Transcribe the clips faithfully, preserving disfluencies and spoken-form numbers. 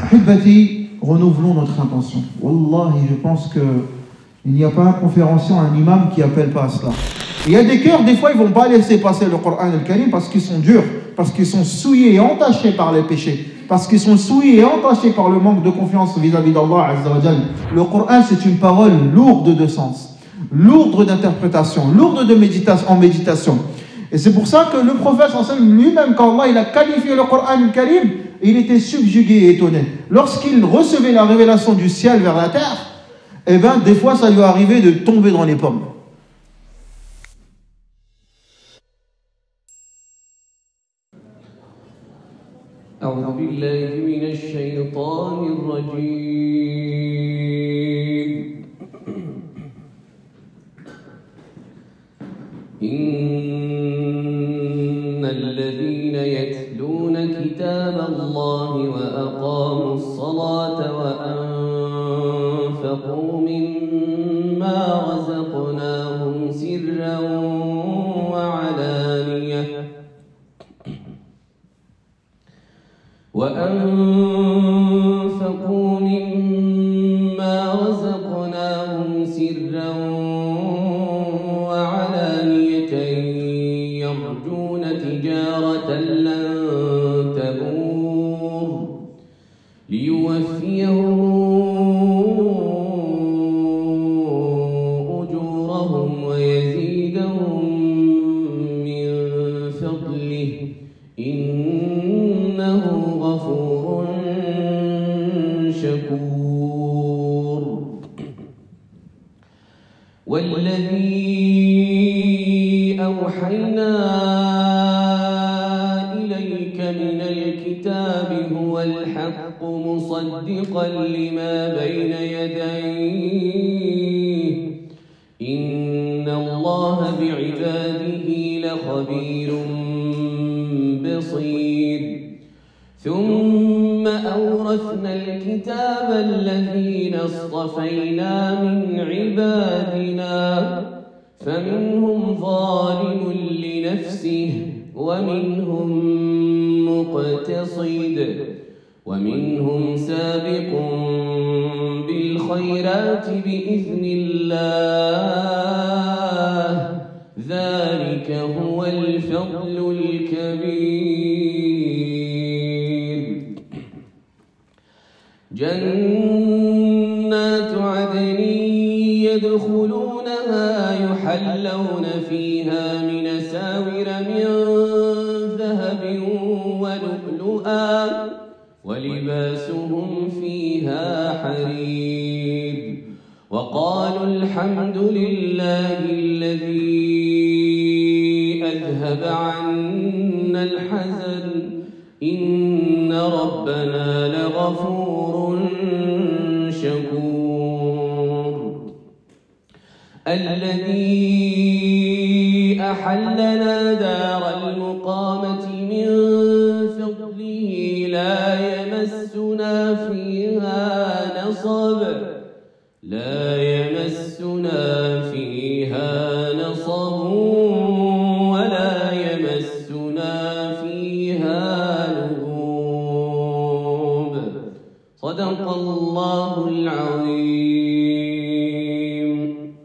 Ahibati, renouvelons notre intention. Wallahi, je pense qu'il n'y a pas un conférencier, un imam qui appelle pas à cela. Il y a des cœurs, des fois, ils ne vont pas laisser passer le Coran al-Karim parce qu'ils sont durs, parce qu'ils sont souillés et entachés par les péchés, parce qu'ils sont souillés et entachés par le manque de confiance vis-à-vis d'Allah Azza wa Jal. Le Coran, c'est une parole lourde de sens, lourde d'interprétation, lourde de méditation, en méditation. Et c'est pour ça que le prophète lui-même, quand Allah il a qualifié le Coran al-Karim, il était subjugué et étonné. Lorsqu'il recevait la révélation du ciel vers la terre, eh bien, des fois, ça lui arrivait de tomber dans les pommes. أعوذ بالله من الشيطان الرجيم إن الذين يتلون كتاب الله وأقاموا الصلاة وأنفقوا مما رزقناهم سرا وعلانية وأنفقوا مما رزقناهم سرا وعلانية يرجون تجارة لن تبور ليوفيهم أجورهم ويزيدهم من فضله إنه غفور شكور والذي أوحينا إليك من الكتاب هو الحق مصدقا لما بين يديه إن الله بعباده لخبير بصير ثم أورثنا الكتاب الذين اصطفينا من عبادنا فمنهم ظالم لنفسه ومنهم مقتصد ومنهم سابق بالخيرات بإذن الله ذلك هو الفضل الكبير جنات عدن يدخلونها يحلون فيها من أساور من ذهب ولؤلؤا ولباسهم فيها حرير وقالوا الحمد لله الذي أذهب عنا الحزن إن ربنا لغفور شكور الذي أحلنا دار المقامة من فضله لا يمسنا فيها نصب لا يمسنا فيها نصب ولا يمسنا فيها لغوب صدق الله العظيم.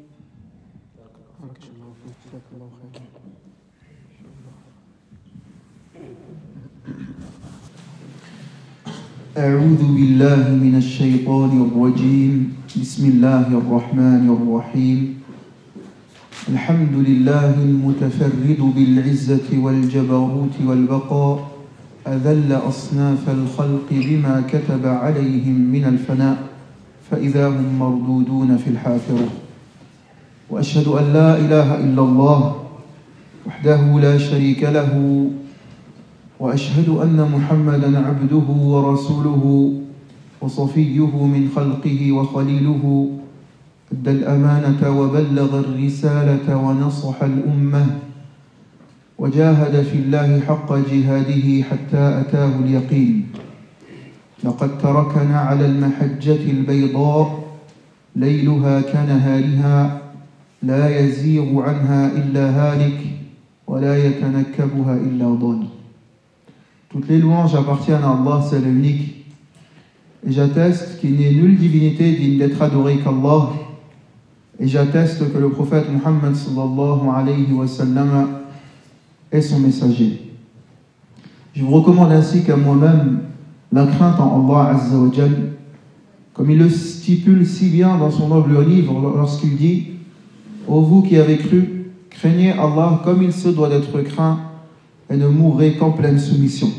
أعوذ بالله من الشيطان الرجيم بسم الله الرحمن الرحيم الحمد لله المتفرد بالعزة والجبروت والبقاء أذل أصناف الخلق بما كتب عليهم من الفناء فإذا هم مردودون في الحافرة وأشهد أن لا إله إلا الله وحده لا شريك له وأشهد أن محمدًا عبده ورسوله وصفيه من خلقه وخليله أدى الأمانة وبلغ الرسالة ونصح الأمة وجاهد في الله حق جهاده حتى أتاه اليقين لقد تركنا على المحجة البيضاء ليلها كنهارها لا يزيغ عنها إلا هالك ولا يتنكبها إلا ضال. Toutes les louanges appartiennent à Allah, c'est l'unique. et j'atteste qu'il n'y ait nulle divinité digne d'être adorée qu'Allah, et j'atteste que le prophète Muhammad sallallahu alayhi wa sallam est son messager. Je vous recommande ainsi qu'à moi-même la crainte en Allah Azza wa Jal, comme il le stipule si bien dans son noble livre lorsqu'il dit: ô vous qui avez cru, craignez Allah comme il se doit d'être craint et ne mourrez qu'en pleine soumission.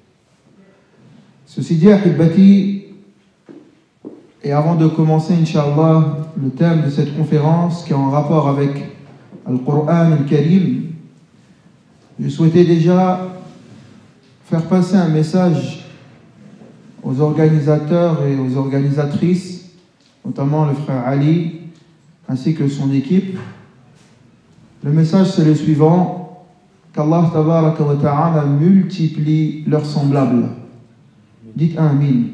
Ceci dit, Ahibati, et avant de commencer, Inch'Allah, le thème de cette conférence qui est en rapport avec Al-Qur'an Al-Karim, je souhaitais déjà faire passer un message aux organisateurs et aux organisatrices, notamment le frère Ali, ainsi que son équipe. Le message, c'est le suivant: qu'Allah tabaraka wa ta'ala multiplie leurs semblables. Dites Amin.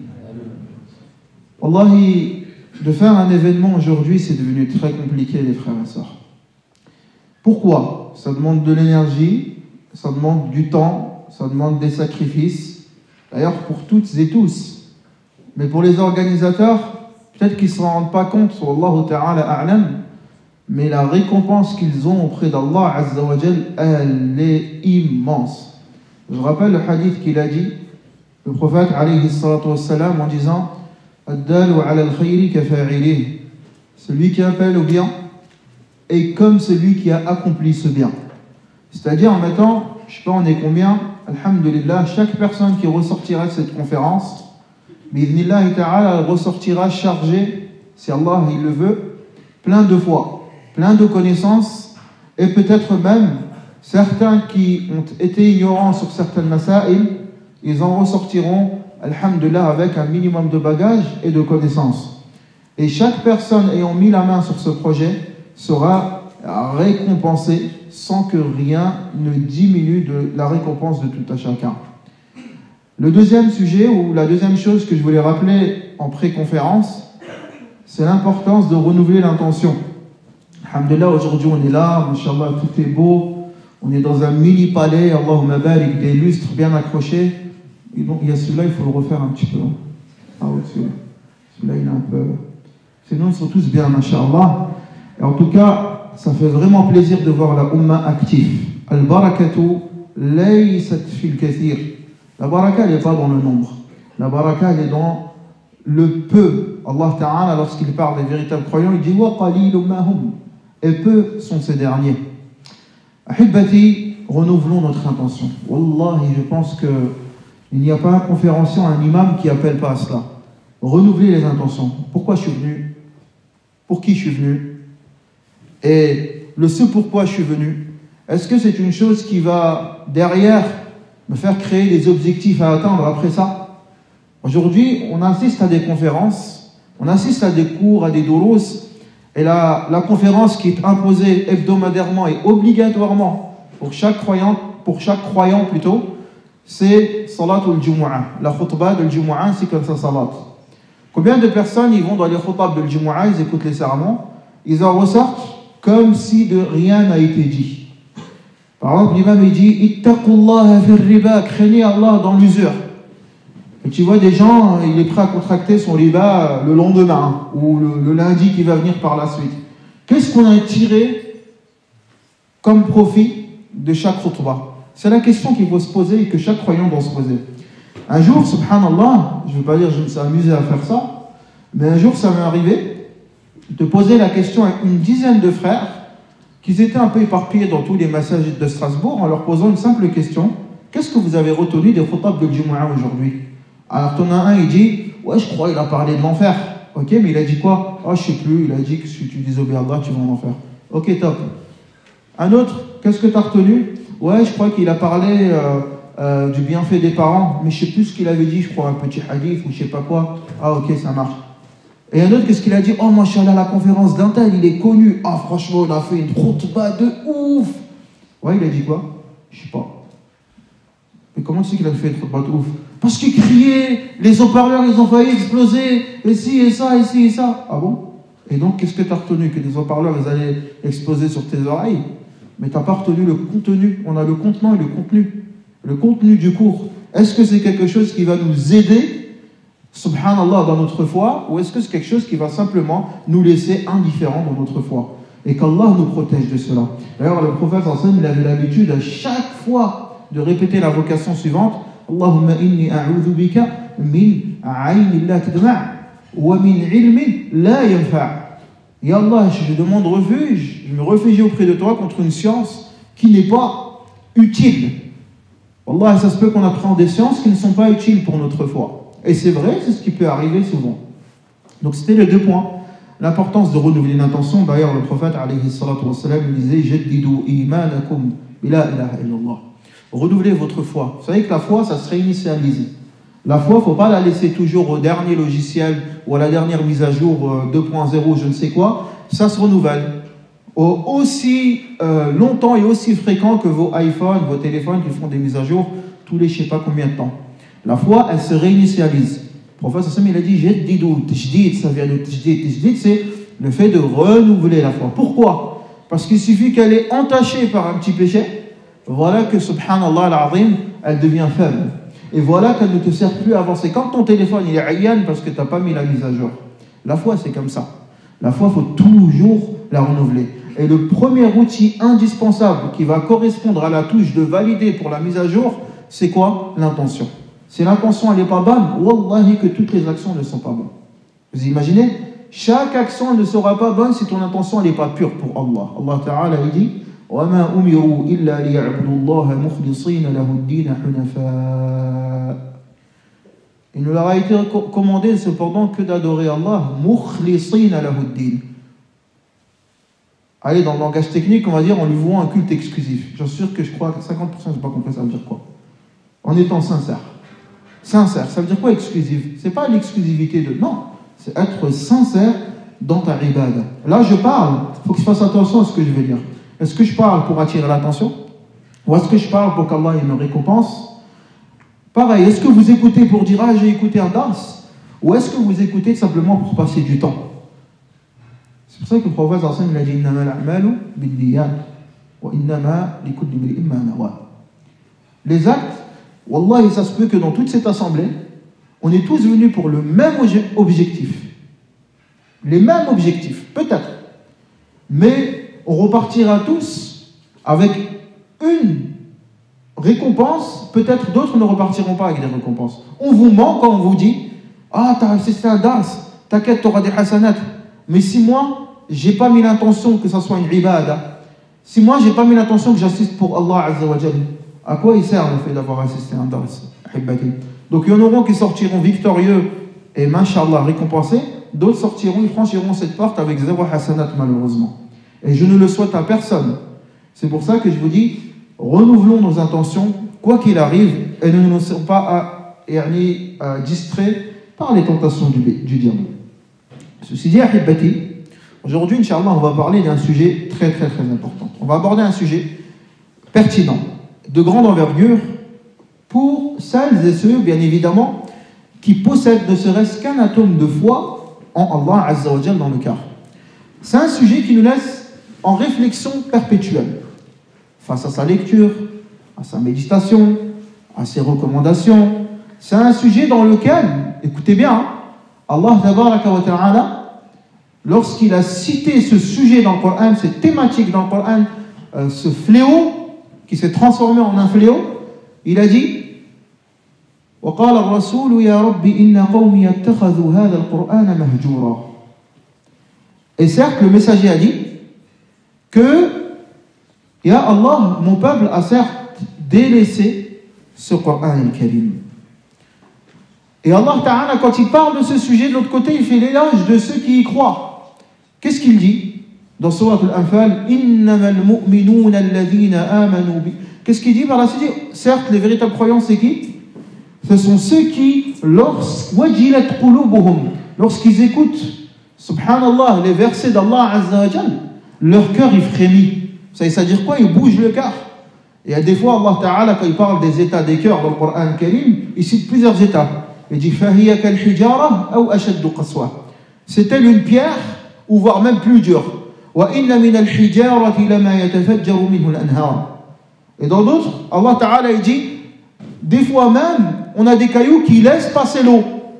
Wallahi, de faire un événement aujourd'hui, c'est devenu très compliqué, les frères et sœurs. Pourquoi? Ça demande de l'énergie, ça demande du temps, ça demande des sacrifices, d'ailleurs pour toutes et tous. Mais pour les organisateurs, peut-être qu'ils ne se rendent pas compte, wallahu ta'ala a'lam, mais la récompense qu'ils ont auprès d'Allah Azza wa Jal, elle est immense. Je rappelle le hadith qu'il a dit, le prophète alayhi salatu wassalam, en disant: Ad-dalu ala al-khayri kafa'ilih, celui qui appelle au bien est comme celui qui a accompli ce bien. C'est-à-dire en mettant, je ne sais pas on est combien, alhamdulillah, chaque personne qui ressortira de cette conférence, bi'idhnillahi ta'ala, elle ressortira chargée, si Allah il le veut, plein de foi, plein de connaissances, et peut-être même certains qui ont été ignorants sur certaines masaïl, ils en ressortiront, alhamdulillah, avec un minimum de bagages et de connaissances. Et chaque personne ayant mis la main sur ce projet sera récompensée sans que rien ne diminue de la récompense de tout à chacun. Le deuxième sujet, ou la deuxième chose que je voulais rappeler en pré-conférence, c'est l'importance de renouveler l'intention. Alhamdulillah, aujourd'hui on est là, Inch'Allah, tout est beau, on est dans un mini-palais, Allahumma barik, des lustres bien accrochés. Et donc, il y a celui-là, il faut le refaire un petit peu. Ah oui, celui-là. Celui-là, il est un peu... Sinon, ils sont tous bien, masha'Allah. Et en tout cas, ça fait vraiment plaisir de voir la Ummah active. Al-barakatu laysat fil kathir. La baraka, elle n'est pas dans le nombre. La baraka, elle est dans le peu. Allah Ta'ala, lorsqu'il parle des véritables croyants, il dit « Wa qalilum ma hum » et peu sont ces derniers. Ahibati, renouvelons notre intention. Wallahi, je pense que il n'y a pas un conférencier, un imam qui appelle pas à cela. Renouveler les intentions. Pourquoi je suis venu? Pour qui je suis venu? Et le ce pourquoi je suis venu, est-ce que c'est une chose qui va derrière me faire créer des objectifs à atteindre après ça? Aujourd'hui, on assiste à des conférences, on assiste à des cours, à des douros, et la, la conférence qui est imposée hebdomadairement et obligatoirement pour chaque croyant, pour chaque croyant plutôt, c'est Salatul Jumu'ah. La khutbah de Jumu'ah, c'est comme ça, Salat. Combien de personnes ils vont dans les khutbahs de Jumu'ah, ils écoutent les sermons, ils en ressortent comme si de rien n'a été dit. Par exemple, l'imam il dit Ittaqullaha fir riba, craignez Allah dans l'usure. Et tu vois des gens, il est prêt à contracter son riba le lendemain ou le, le lundi qui va venir par la suite. Qu'est-ce qu'on a tiré comme profit de chaque khutbah? C'est la question qu'il faut se poser et que chaque croyant doit se poser. Un jour, subhanallah, je ne veux pas dire que je me suis amusé à faire ça, mais un jour ça m'est arrivé de poser la question à une dizaine de frères qui étaient un peu éparpillés dans tous les massages de Strasbourg en leur posant une simple question: qu'est-ce que vous avez retenu des khutbahs de Jumu'ah aujourd'hui? Alors t'en as un, il dit ouais, je crois il a parlé de l'enfer. Ok, mais il a dit quoi? Oh, je sais plus, il a dit que si tu désobéis à Allah, tu vas en enfer. Ok, top. Un autre, qu'est-ce que tu as retenu? Ouais, je crois qu'il a parlé euh, euh, du bienfait des parents, mais je sais plus ce qu'il avait dit, je crois un petit hadith ou je sais pas quoi. Ah ok, ça marche. Et un autre, qu'est-ce qu'il a dit? Oh, machallah, la conférence d'un tel, il est connu. Ah, franchement, il a fait une khutbah de ouf. Ouais, il a dit quoi? Je sais pas. Mais comment tu sais qu'il a fait une khutbah de ouf? Parce qu'il criait, les haut-parleurs, ils ont failli exploser, et ci, et ça, et ci, et ça. Ah bon? Et donc, qu'est-ce que tu as retenu? Que les haut-parleurs, ils allaient exploser sur tes oreilles? Mais tu n'as pas retenu le contenu. On a le contenant et le contenu. Le contenu du cours. Est-ce que c'est quelque chose qui va nous aider subhanallah, dans notre foi, ou est-ce que c'est quelque chose qui va simplement nous laisser indifférents dans notre foi? Et qu'Allah nous protège de cela. D'ailleurs, le prophète sallallahu alayhi wa sallam, il avait l'habitude à chaque fois de répéter l'invocation suivante: Allahumma inni a'udhu bika min aynin la tadma' wa min ilmin la yanfa'. Ya Allah, je demande refuge, je me réfugie auprès de toi contre une science qui n'est pas utile. Wallah, ça se peut qu'on apprend des sciences qui ne sont pas utiles pour notre foi. Et c'est vrai, c'est ce qui peut arriver souvent. Donc c'était les deux points. L'importance de renouveler l'intention. D'ailleurs, le prophète alayhi salatu wa salam disait: Jaddidu imanakum bila ilaha illallah. Renouvelez votre foi. Vous savez que la foi, ça se réinitialise. La foi, il ne faut pas la laisser toujours au dernier logiciel ou à la dernière mise à jour deux point zéro, je ne sais quoi. Ça se renouvelle. Aussi euh, longtemps et aussi fréquent que vos iPhones, vos téléphones qui font des mises à jour tous les je ne sais pas combien de temps. La foi, elle se réinitialise. Le prophète sallam, il a dit: Jaddidu, tajdid, ça vient de tajdid. Tajdid, c'est le fait de renouveler la foi. Pourquoi? Parce qu'il suffit qu'elle est entachée par un petit péché. Voilà que, subhanallah al-azim, elle devient faible. Et voilà qu'elle ne te sert plus à avancer. Quand ton téléphone il est ayyan parce que tu n'as pas mis la mise à jour. La foi, c'est comme ça. La foi, il faut toujours la renouveler. Et le premier outil indispensable qui va correspondre à la touche de valider pour la mise à jour, c'est quoi? L'intention. Si l'intention elle n'est pas bonne, wallahi que toutes les actions ne sont pas bonnes. Vous imaginez? Chaque action ne sera pas bonne si ton intention n'est pas pure pour Allah. Allah Ta'ala il dit: وَمَا أُمِرُوا إِلَّا لِيَعْبُدُوا اللَّهَ مُخْلِصِينَ لَهُ الدِّينَ حُنَفَاءَ. Il ne leur a été commandé cependant que d'adorer Allah, مُخْلِصِينَ لَهُ الدِّينَ. Allez, dans le langage technique, on va dire, on lui voit un culte exclusif. J'en suis sûr que je crois que cinquante pour cent, je n'ai pas compris ça veut dire quoi. En étant sincère. Sincère, ça veut dire quoi exclusif? C'est pas l'exclusivité de... Non, c'est être sincère dans ta ibada. Là, je parle, il faut que je fasse attention à ce que je vais dire. Est-ce que je parle pour attirer l'attention? Ou est-ce que je parle pour qu'Allah me récompense? Pareil, est-ce que vous écoutez pour dire: ah, j'ai écouté un dars? Ou est-ce que vous écoutez simplement pour passer du temps? C'est pour ça que le prophète sallallahu alayhi wa sallam a dit: innama al-a'malu bin-niyyat wa innama likulli imri'in ma nawa. Les actes, wallahi, ça se peut que dans toute cette assemblée, on est tous venus pour le même objectif. Les mêmes objectifs, peut-être. Mais on repartira tous avec une récompense. Peut-être d'autres ne repartiront pas avec des récompenses. On vous ment quand on vous dit: ah, t'as assisté à un dars, t'inquiète, t'auras des hasanat. Mais si moi, j'ai pas mis l'intention que ça soit une ibada, si moi, j'ai pas mis l'intention que j'assiste pour Allah Azza wa Jalla, à quoi il sert le fait d'avoir assisté à un dars? Donc il y en aura qui sortiront victorieux et mashallah récompensés, d'autres sortiront, ils franchiront cette porte avec zéro hasanat malheureusement. Et je ne le souhaite à personne. C'est pour ça que je vous dis, renouvelons nos intentions, quoi qu'il arrive, et ne nous laissons pas à, à, à distraits par les tentations du, du diable. Ceci dit, ahibati, aujourd'hui, Inch'Allah, on va parler d'un sujet très très très important. On va aborder un sujet pertinent, de grande envergure, pour celles et ceux, bien évidemment, qui possèdent ne serait-ce qu'un atome de foi en Allah Azza wa Jal dans le cœur. C'est un sujet qui nous laisse en réflexion perpétuelle, face à sa lecture, à sa méditation, à ses recommandations. C'est un sujet dans lequel, écoutez bien, hein, Allah Tabaraka wa Ta'ala, lorsqu'il a cité ce sujet dans le Coran, cette thématique dans le Coran, euh, ce fléau qui s'est transformé en un fléau, il a dit: وقال الرسول يا رب إن قومي اتخذوا هذا القرآن مهجورا. Et certes, le messager a dit que, Ya Allah, mon peuple a certes délaissé ce Coran al-Karim. Et Allah Ta'ala, quand il parle de ce sujet, de l'autre côté, il fait l'éloge de ceux qui y croient. Qu'est-ce qu'il dit dans Surat al-Anfal? Innamal mu'minuna alladhina amanu bi. Qu'est-ce qu'il dit par la suite? Certes, les véritables croyants, c'est qui? Ce sont ceux qui, lorsqu'ils écoutent, subhanallah, les versets d'Allah Azza wa Jal, leur cœur il frémit. Ça veut dire quoi? Il bouge le cœur. Et à des fois, Allah Ta'ala, quand il parle des états des cœurs dans le Coran al-Karim, il cite plusieurs états. Il dit: c'est-elle une pierre, ou voire même plus dure. Et dans d'autres, Allah Ta'ala il dit: des fois même, on a des cailloux qui laissent passer l'eau.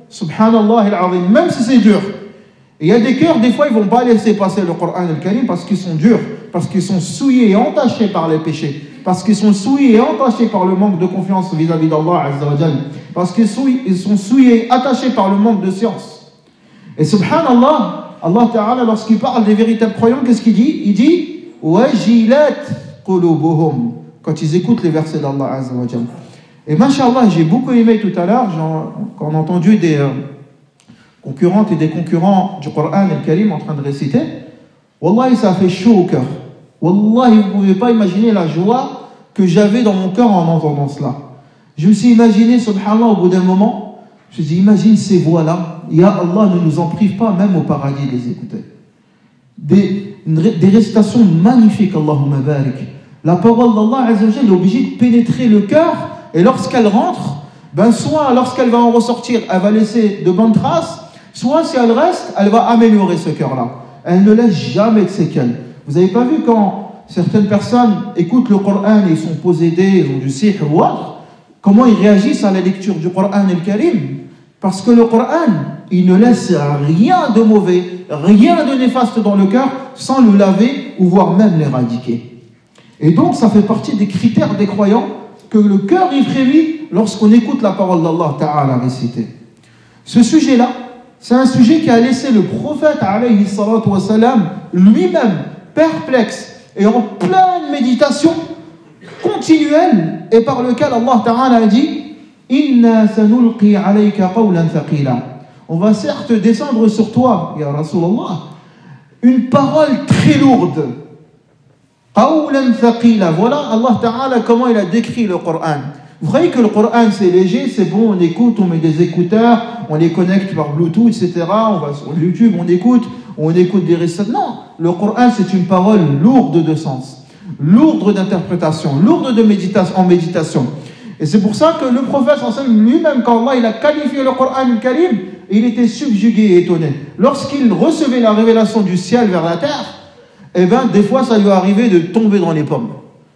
subhanallah al-azim, même si c'est dur. Il y a des cœurs, des fois, ils ne vont pas laisser passer le Coran al-Karim parce qu'ils sont durs, parce qu'ils sont souillés et entachés par les péchés, parce qu'ils sont souillés et entachés par le manque de confiance vis-à-vis d'Allah Azza wa Jal, parce qu'ils sont souillés et attachés par le manque de science. Et subhanallah, Allah Ta'ala, lorsqu'il parle des véritables croyants, qu'est-ce qu'il dit? Il dit « Wajilat qulubuhum » quand ils écoutent les versets d'Allah Azza wa Jal. Et mashallah, j'ai beaucoup aimé tout à l'heure, quand on a entendu des euh, concurrentes et des concurrents du Coran al-Karim en train de réciter, wallahi, ça a fait chaud au cœur. Wallahi, vous ne pouvez pas imaginer la joie que j'avais dans mon cœur en entendant cela. Je me suis imaginé, subhanallah, au bout d'un moment, je me suis dit, imagine ces voix-là, Ya Allah, ne nous en prive pas, même au paradis, de les écouter. Des, des récitations magnifiques, Allahumma barik. La parole d'Allah Azza wa Jalla est obligée de pénétrer le cœur, et lorsqu'elle rentre, ben soit lorsqu'elle va en ressortir, elle va laisser de bonnes traces, soit si elle reste, elle va améliorer ce cœur-là. Elle ne laisse jamais de séquelles. Vous n'avez pas vu quand certaines personnes écoutent le Coran et ils sont possédés, ils ont du sihr ou autre, comment ils réagissent à la lecture du Coran al-Karim? Parce que le Coran, il ne laisse rien de mauvais, rien de néfaste dans le cœur sans le laver ou voire même l'éradiquer. Et donc ça fait partie des critères des croyants que le cœur y frémit lorsqu'on écoute la parole d'Allah Ta'ala récitée. Ce sujet-là, c'est un sujet qui a laissé le prophète alayhi salatu wa salam lui-même perplexe et en pleine méditation continuelle, et par lequel Allah Ta'ala a dit Inna sanulqi alayka qawlan thaqila. On va certes descendre sur toi, ya Rasulallah, une parole très lourde. Qawlan thaqila. Voilà Allah Ta'ala comment il a décrit le Coran. Vous croyez que le Coran c'est léger, c'est bon, on écoute, on met des écouteurs, on les connecte par Bluetooth, et cetera. On va sur YouTube, on écoute, on écoute des récits. Non, le Coran c'est une parole lourde de sens, lourde d'interprétation, lourde de méditation, en méditation. Et c'est pour ça que le prophète lui-même, quand Allah il a qualifié le Coran al-Karim, il était subjugué et étonné. Lorsqu'il recevait la révélation du ciel vers la terre, eh bien des fois ça lui arrivait de tomber dans les pommes.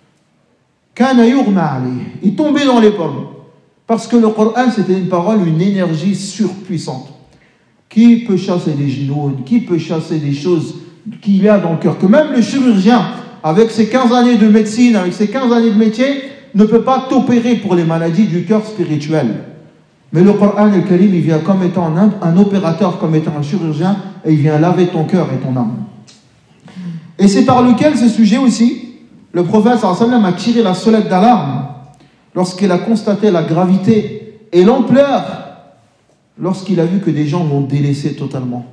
Il tombait dans les pommes. Parce que le Coran, c'était une parole, une énergie surpuissante. Qui peut chasser des genoux, qui peut chasser des choses qu'il y a dans le cœur. Que même le chirurgien, avec ses quinze années de médecine, avec ses quinze années de métier, ne peut pas t'opérer pour les maladies du cœur spirituel. Mais le Coran al-Karim, il vient comme étant un, un opérateur, comme étant un chirurgien, et il vient laver ton cœur et ton âme. Et c'est par lequel ce sujet aussi, le prophète sallallahu alayhi wa sallam a tiré la sonnette d'alarme lorsqu'il a constaté la gravité et l'ampleur, lorsqu'il a vu que des gens l'ont délaissé totalement.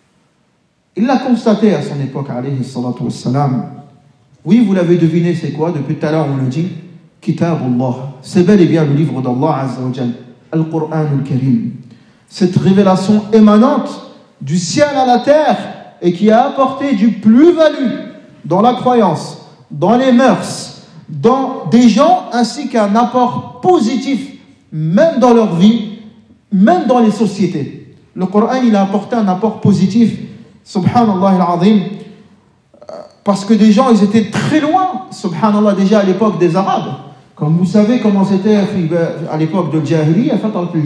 Il l'a constaté à son époque, alayhi salatu wassalam. Oui, vous l'avez deviné, c'est quoi? Depuis tout à l'heure, on le dit, Kitabullah. C'est bel et bien le livre d'Allah Azza wa Jal, Al-Qur'an al-Karim. Cette révélation émanante du ciel à la terre et qui a apporté du plus-value dans la croyance, dans les mœurs, dans des gens, ainsi qu'un apport positif, même dans leur vie, même dans les sociétés. Le Coran, il a apporté un apport positif, subhanallah al-azim, parce que des gens, ils étaient très loin, subhanallah, déjà à l'époque des Arabes. Comme vous savez comment c'était à l'époque de Jahiliya,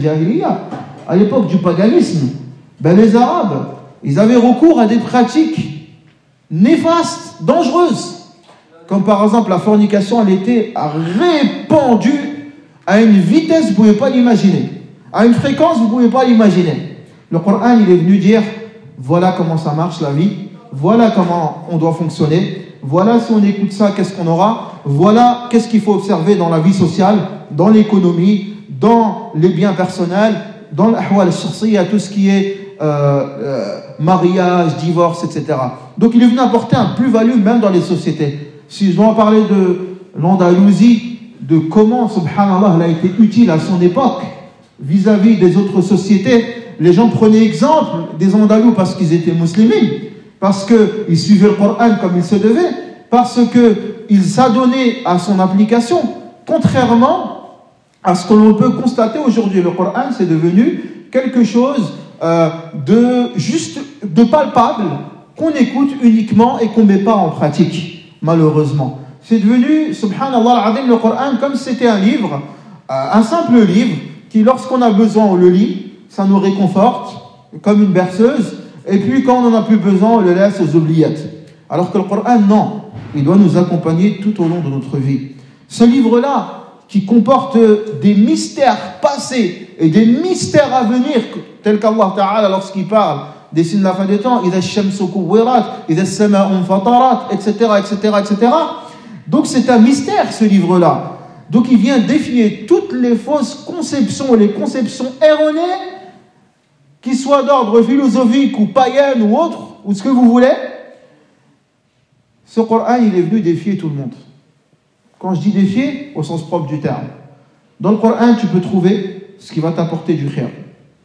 à l'époque du paganisme, ben les Arabes, ils avaient recours à des pratiques néfastes, dangereuses. Comme par exemple la fornication, elle était répandue à une vitesse, vous ne pouvez pas l'imaginer. À une fréquence, vous ne pouvez pas l'imaginer. Le Coran, il est venu dire, voilà comment ça marche la vie, voilà comment on doit fonctionner, voilà si on écoute ça, qu'est-ce qu'on aura, voilà qu'est-ce qu'il faut observer dans la vie sociale, dans l'économie, dans les biens personnels, dans l'ahwal al-shakhsiyya, tout ce qui est euh, euh, mariage, divorce, et cetera. Donc il est venu apporter un plus-value même dans les sociétés. Si je dois parler de l'Andalousie, de comment, subhanallah, elle a été utile à son époque vis-à-vis des autres sociétés, les gens prenaient exemple des Andalous parce qu'ils étaient musulmans, parce qu'ils suivaient le Coran comme il se devait, parce qu'ils s'adonnaient à son application, contrairement à ce que l'on peut constater aujourd'hui. Le Coran, c'est devenu quelque chose euh, de juste, de palpable, qu'on écoute uniquement et qu'on ne met pas en pratique, malheureusement. C'est devenu, subhanallah al-azim, le Coran, comme si c'était un livre, euh, un simple livre, qui lorsqu'on a besoin, on le lit. ça nous réconforte, comme une berceuse, et puis quand on n'en a plus besoin, on le laisse aux oubliettes. Alors que le Coran, non, il doit nous accompagner tout au long de notre vie. Ce livre-là, qui comporte des mystères passés et des mystères à venir, tels qu'Allah Ta'ala, lorsqu'il parle des signes de la fin des temps, إِذَا الشَّمْسُ كُوِّرَتْ إِذَا السَّمَاءُ انفطرت, et cetera, et cetera, et cetera. Donc c'est un mystère, ce livre-là. Donc il vient défier toutes les fausses conceptions, les conceptions erronées, qu'ils soient d'ordre philosophique ou païen ou autre, ou ce que vous voulez. Ce Coran, il est venu défier tout le monde. Quand je dis défier, au sens propre du terme. Dans le Coran, tu peux trouver ce qui va t'apporter du khayr.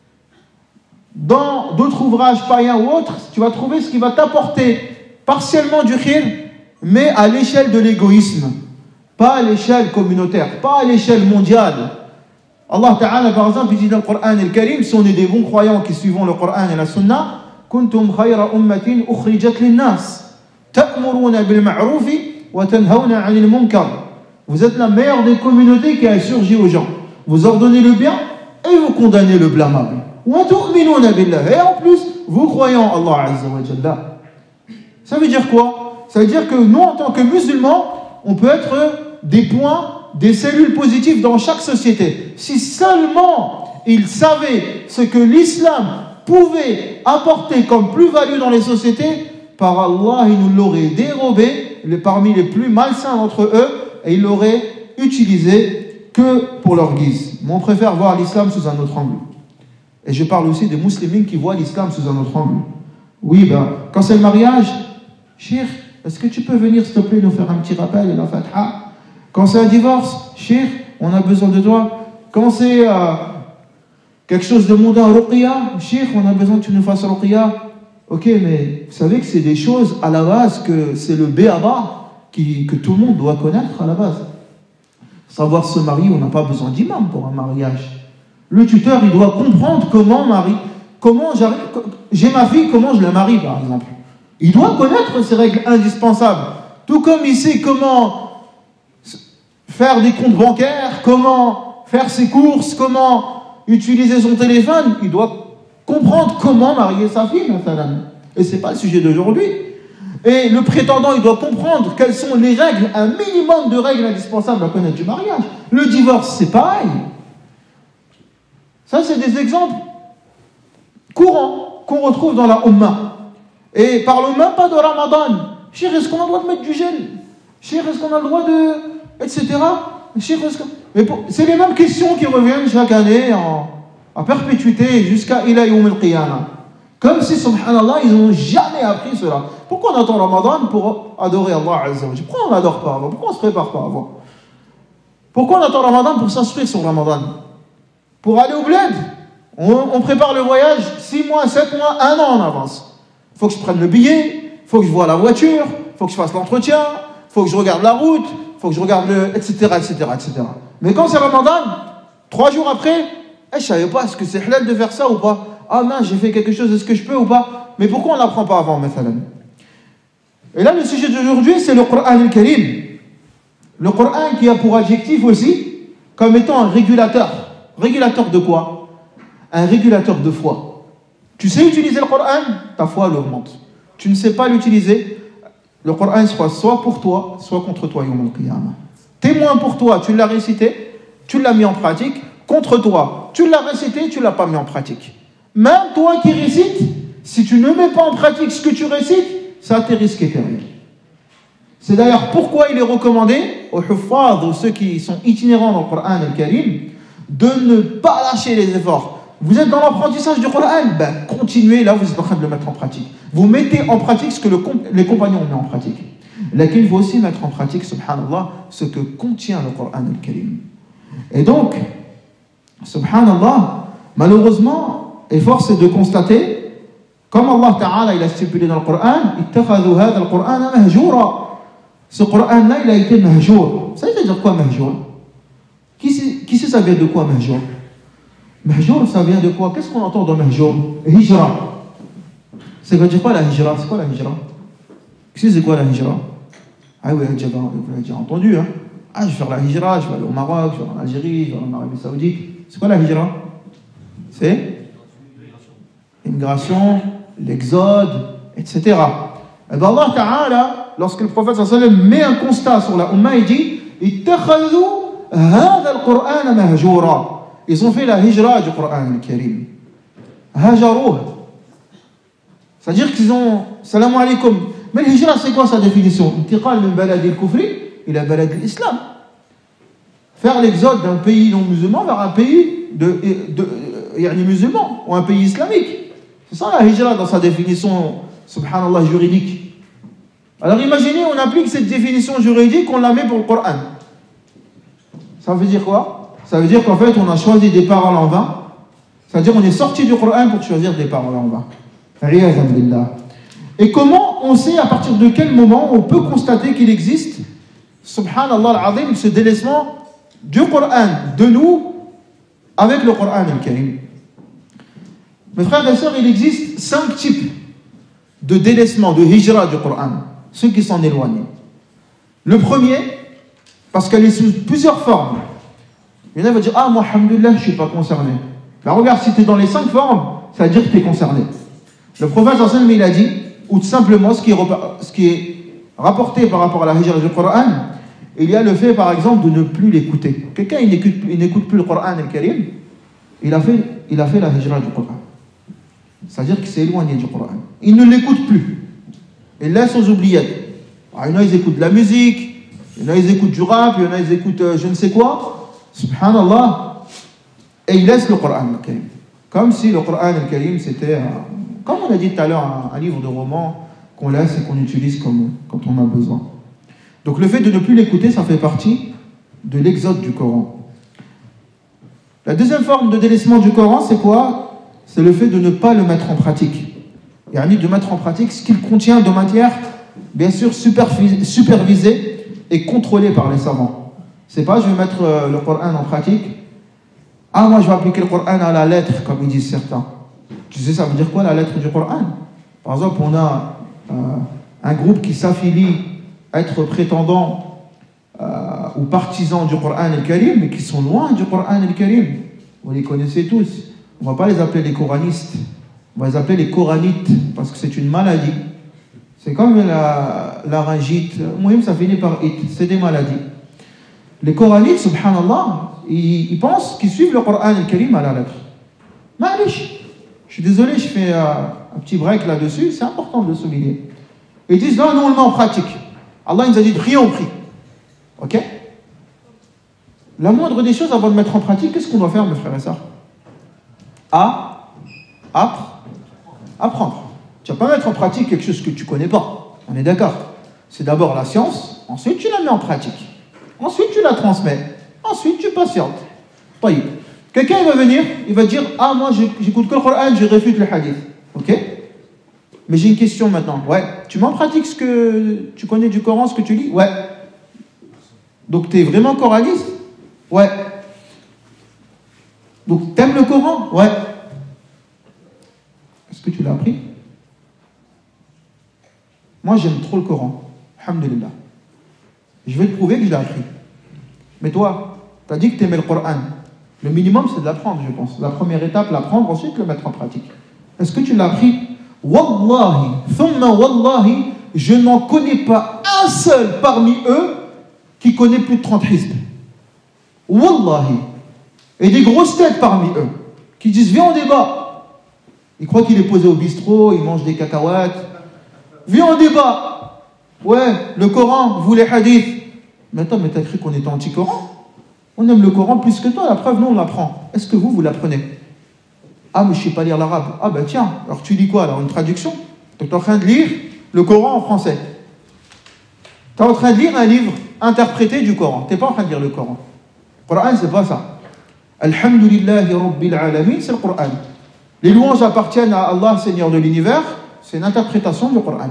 Dans d'autres ouvrages païens ou autres, tu vas trouver ce qui va t'apporter partiellement du khayr, mais à l'échelle de l'égoïsme. Pas à l'échelle communautaire, pas à l'échelle mondiale. Allah Ta'ala, par exemple, il dit dans le Coran al-Karim, si on est des bons croyants qui suivons le Coran et la Sunna, kuntum khayra ummatin ukhrijat lin-nas, ta'muruna bil ma'rufi wa tanhawna 'anil munkar. Vous êtes la meilleure des communautés qui a surgi aux gens. Vous ordonnez le bien et vous condamnez le blâmable. Wa tu'minuna billah. Et en plus, vous croyez en Allah Azza wa Jalla. Ça veut dire quoi? Ça veut dire que nous, en tant que musulmans, on peut être des points, des cellules positives dans chaque société. Si seulement ils savaient ce que l'islam pouvait apporter comme plus-value dans les sociétés, par Allah, ils nous l'auraient dérobé parmi les plus malsains d'entre eux et ils l'auraient utilisé que pour leur guise. Mais on préfère voir l'islam sous un autre angle. Et je parle aussi des musulmans qui voient l'islam sous un autre angle. Oui, ben, quand c'est le mariage, Cheikh, est-ce que tu peux venir, s'il te plaît, nous faire un petit rappel de la Fatiha? Quand c'est un divorce, Cheikh, on a besoin de toi. Quand c'est euh, quelque chose de mondain, Ruqya, Cheikh, on a besoin que tu nous fasses Ruqya. Ok, mais vous savez que c'est des choses à la base, que c'est le béaba qui, que tout le monde doit connaître à la base. Savoir se marier, on n'a pas besoin d'imam pour un mariage. Le tuteur, il doit comprendre comment marier, comment j'arrive, j'ai ma fille, comment je la marie, par exemple. Il doit connaître ces règles indispensables. Tout comme il sait comment faire des comptes bancaires, comment faire ses courses, comment utiliser son téléphone, il doit comprendre comment marier sa fille, et ce n'est pas le sujet d'aujourd'hui. Et le prétendant, il doit comprendre quelles sont les règles, un minimum de règles indispensables à connaître du mariage. Le divorce, c'est pareil. Ça, c'est des exemples courants qu'on retrouve dans la Ummah. Et parlons même pas de Ramadan. Cheikh, est-ce qu'on a le droit de mettre du gel? Cheikh, est-ce qu'on a le droit de... etc. Mais pour... c'est les mêmes questions qui reviennent chaque année en, en perpétuité jusqu'à ila yawm al-qiyamah. Comme si, subhanallah, ils n'ont jamais appris cela. Pourquoi on attend Ramadan pour adorer Allah Azza wa Jalla? Pourquoi on n'adore pas avant? Pourquoi on ne se prépare pas avant? Pourquoi on attend Ramadan pour s'instruire sur Ramadan? Pour aller au bled, on, on prépare le voyage six mois, sept mois, un an en avance. Il faut que je prenne le billet, il faut que je voie la voiture, il faut que je fasse l'entretien, il faut que je regarde la route, il faut que je regarde le... et cetera, et cetera, et cetera. Mais quand c'est Ramadan, trois jours après, eh, je ne savais pas, est-ce que c'est halal de faire ça ou pas? Ah mince, j'ai fait quelque chose, est-ce que je peux ou pas? Mais pourquoi on ne l'apprend pas avant, mathalan? Et là, le sujet d'aujourd'hui, c'est le Coran al-Karim. Le Coran qui a pour adjectif aussi, comme étant un régulateur. Régulateur de quoi? Un régulateur de foi. Tu sais utiliser le Coran, ta foi elle augmente. Tu ne sais pas l'utiliser, le Coran sera soit pour toi, soit contre toi, yawm al-qiyamah. Témoin pour toi, tu l'as récité, tu l'as mis en pratique. Contre toi, tu l'as récité, tu ne l'as pas mis en pratique. Même toi qui récites, si tu ne mets pas en pratique ce que tu récites, ça a tes risques éternels. C'est d'ailleurs pourquoi il est recommandé aux huffaz, ou ceux qui sont itinérants dans le Coran al-Karim, de ne pas lâcher les efforts. Vous êtes dans l'apprentissage du Coran, ben continuez, là vous êtes en train de le mettre en pratique. Vous mettez en pratique ce que le, les compagnons ont mis en pratique. Là qu'il faut aussi mettre en pratique, subhanallah, ce que contient le Coran al-Karim. Et donc, subhanallah, malheureusement, et force est de constater, comme Allah Ta'ala il a stipulé dans le Coran, ittakhadhu hadha al-Qur'an mahjoura. Ce Coran-là, il a été mahjour. Ça veut dire quoi mahjour? Qui sait, qui sait ça vient de quoi mahjour? Mahjour, ça vient de quoi? Qu'est-ce qu'on entend dans mahjour? Hijra. Ça veut dire quoi la hijra? C'est quoi la hijra? Qui sait c'est quoi la hijra? Ah oui, vous l'avez déjà entendu, hein? Ah, je vais faire la hijra, je vais aller au Maroc, je vais aller en Algérie, je vais aller en Arabie Saoudite. C'est quoi la hijra? C'est migration, l'exode, et cetera. Et bien Allah Ta'ala, lorsque le prophète sallallahu alayhi wa sallam met un constat sur la Ummah, il dit ittakhadhu hadha al-Qur'an mahjura. Ils ont fait la hijra du Coran al-Karim. Hajarouh. C'est-à-dire qu'ils ont salam alaykum. Mais la hijra, c'est quoi sa définition? Intiqal min balad al-kufri ila balad al-islam. Faire l'exode d'un pays non musulman vers un pays de, de, de, de musulman ou un pays islamique. C'est ça la hijra dans sa définition, subhanallah, juridique. Alors imaginez, on applique cette définition juridique, on la met pour le Coran. Ça veut dire quoi? Ça veut dire qu'en fait, on a choisi des paroles en vain. C'est-à-dire qu'on est sorti du Coran pour choisir des paroles en vain. Riyazan billah. Et comment on sait à partir de quel moment on peut constater qu'il existe, subhanallah al-azim, ce délaissement du Coran, de nous, avec le Coran al-Karim. Mes frères et sœurs, il existe cinq types de délaissement, de hijra du Coran, ceux qui s'en éloignent. Le premier, parce qu'elle est sous plusieurs formes. Il y en a qui vont dire, ah, moi, alhamdoulilah, je ne suis pas concerné. Là, regarde, si tu es dans les cinq formes, ça veut dire que tu es concerné. Le prophète, il a dit, ou tout simplement, ce qui, est, ce qui est rapporté par rapport à la hijra du Coran, il y a le fait, par exemple, de ne plus l'écouter. Quelqu'un, il n'écoute, il n'écoute plus le Coran al-Karim, il a fait, il a fait la hijra du Coran. C'est-à-dire qu'il s'est éloigné du Coran. Il ne l'écoute plus. Il laisse aux oubliettes. Il y en a, ils écoutent de la musique, il y en a, ils écoutent du rap, il y en a, ils écoutent euh, je ne sais quoi. Subhanallah. Et il laisse le Coran al-Karim. Comme si le Coran al-Karim, c'était, euh, comme on a dit tout à l'heure, un, un livre de roman qu'on laisse et qu'on utilise comme, quand on a besoin. Donc le fait de ne plus l'écouter, ça fait partie de l'exode du Coran. La deuxième forme de délaissement du Coran, c'est quoi? C'est le fait de ne pas le mettre en pratique. Il y a un livre de mettre en pratique ce qu'il contient de matière, bien sûr, supervisée et contrôlée par les savants. C'est pas je vais mettre euh, le Coran en pratique. Ah, moi je vais appliquer le Coran à la lettre, comme ils disent certains. Tu sais, ça veut dire quoi la lettre du Coran? Par exemple, on a euh, un groupe qui s'affilie à être prétendant euh, ou partisan du Coran al-Karim, mais qui sont loin du Coran al-Karim. Vous les connaissez tous. On ne va pas les appeler les coranistes, on va les appeler les coranites, parce que c'est une maladie. C'est comme la laryngite, moi-même ça finit par it, c'est des maladies. Les coranites, subhanallah, ils, ils pensent qu'ils suivent le Coran al-Karim à la lettre. Malish, je suis désolé, je fais euh, un petit break là-dessus, c'est important de le souligner. Ils disent non, nous on le met en pratique. Allah nous a dit de prier, on prie. Ok? La moindre des choses avant de mettre en pratique, qu'est-ce qu'on doit faire, mes frères et sœurs? À appre, apprendre. Tu ne vas pas mettre en pratique quelque chose que tu ne connais pas. On est d'accord. C'est d'abord la science, ensuite tu la mets en pratique. Ensuite tu la transmets. Ensuite tu patientes. طيب. Quelqu'un va venir, il va dire ah moi j'écoute que le Coran, je réfute le hadith. Ok? Mais j'ai une question maintenant. Ouais. Tu mets en pratique ce que tu connais du Coran, ce que tu lis? Ouais. Donc tu es vraiment coraniste? Ouais. Donc, t'aimes le Coran? Ouais. Est-ce que tu l'as appris? Moi, j'aime trop le Coran. Alhamdulillah. Je vais te prouver que je l'ai appris. Mais toi, tu as dit que tu aimais le Coran. Le minimum, c'est de l'apprendre, je pense. La première étape, l'apprendre, ensuite le mettre en pratique. Est-ce que tu l'as appris? Wallahi, thumma wallahi, je n'en connais pas un seul parmi eux qui connaît plus de trente hizb. Wallahi. Et des grosses têtes parmi eux, qui disent, viens on débat. Ils croient qu'il est posé au bistrot, il mange des cacahuètes. Viens on débat. Ouais, le Coran, vous les hadiths. Mais attends, mais t'as cru qu'on était anti-Coran? On aime le Coran plus que toi, la preuve, nous on l'apprend. Est-ce que vous, vous l'apprenez? Ah, mais je ne sais pas lire l'arabe. Ah ben tiens, alors tu lis quoi alors? Une traduction? Tu es en train de lire le Coran en français. Tu es en train de lire un livre interprété du Coran. Tu n'es pas en train de lire le Coran. Le Coran, c'est pas ça. Alhamdulillahi Rabbil Alamin, c'est le Coran. Les louanges appartiennent à Allah, Seigneur de l'univers. C'est une interprétation du Coran.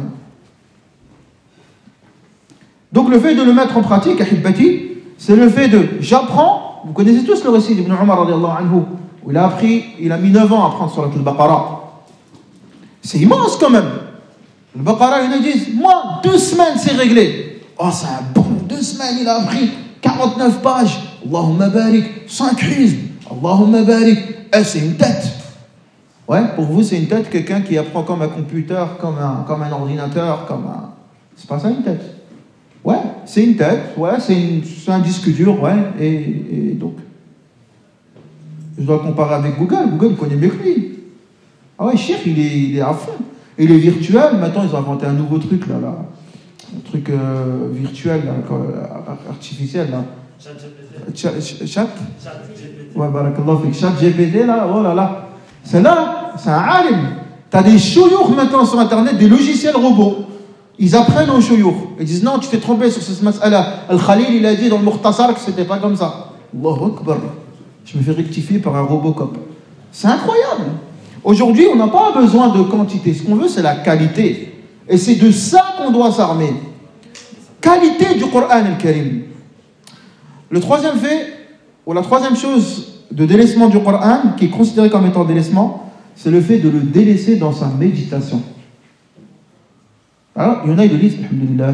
Donc le fait de le mettre en pratique, ahibbati, c'est le fait de j'apprends. Vous connaissez tous le récit d'Ibn Umar radiallahu anhu, où il a appris, il a mis neuf ans à apprendre sur la Baqara. C'est immense quand même. Le Baqara, ils nous disent, moi, deux semaines, c'est réglé. Oh, c'est un bon, deux semaines, il a appris quarante-neuf pages. Allahumma barik, cinq hizb. Allahumma barik. Eh, c'est une tête. Ouais, pour vous, c'est une tête, quelqu'un qui apprend comme un computer, comme un, comme un ordinateur, comme un... C'est pas ça une tête. Ouais, c'est une tête, ouais, c'est, une, c'est un disque dur, ouais, et, et donc... Je dois le comparer avec Google, Google, il connaît mieux que lui. Ah ouais, Cheikh, il est, il est à fond. Et les virtuels, maintenant, ils ont inventé un nouveau truc, là, là. Un truc euh, virtuel, là, artificiel, là. Chat G P T. Chat Ouais, barakallah fik. Chat G P T, là, oh là là. C'est là, c'est un alim. T'as des chouyours maintenant sur Internet, des logiciels robots. Ils apprennent aux chouyours. Ils disent non, tu t'es trompé sur ce mas'ala. Al-Khalil, il a dit dans le Mukhtasar que c'était pas comme ça. Allahu Akbar. Je me fais rectifier par un Robocop. C'est incroyable. Aujourd'hui, on n'a pas besoin de quantité. Ce qu'on veut, c'est la qualité. Et c'est de ça qu'on doit s'armer. Qualité du Coran al-Karim. Le troisième fait, ou la troisième chose de délaissement du Coran, qui est considéré comme étant délaissement, c'est le fait de le délaisser dans sa méditation. Alors, il y en a, ils le disent, Alhamdulillah,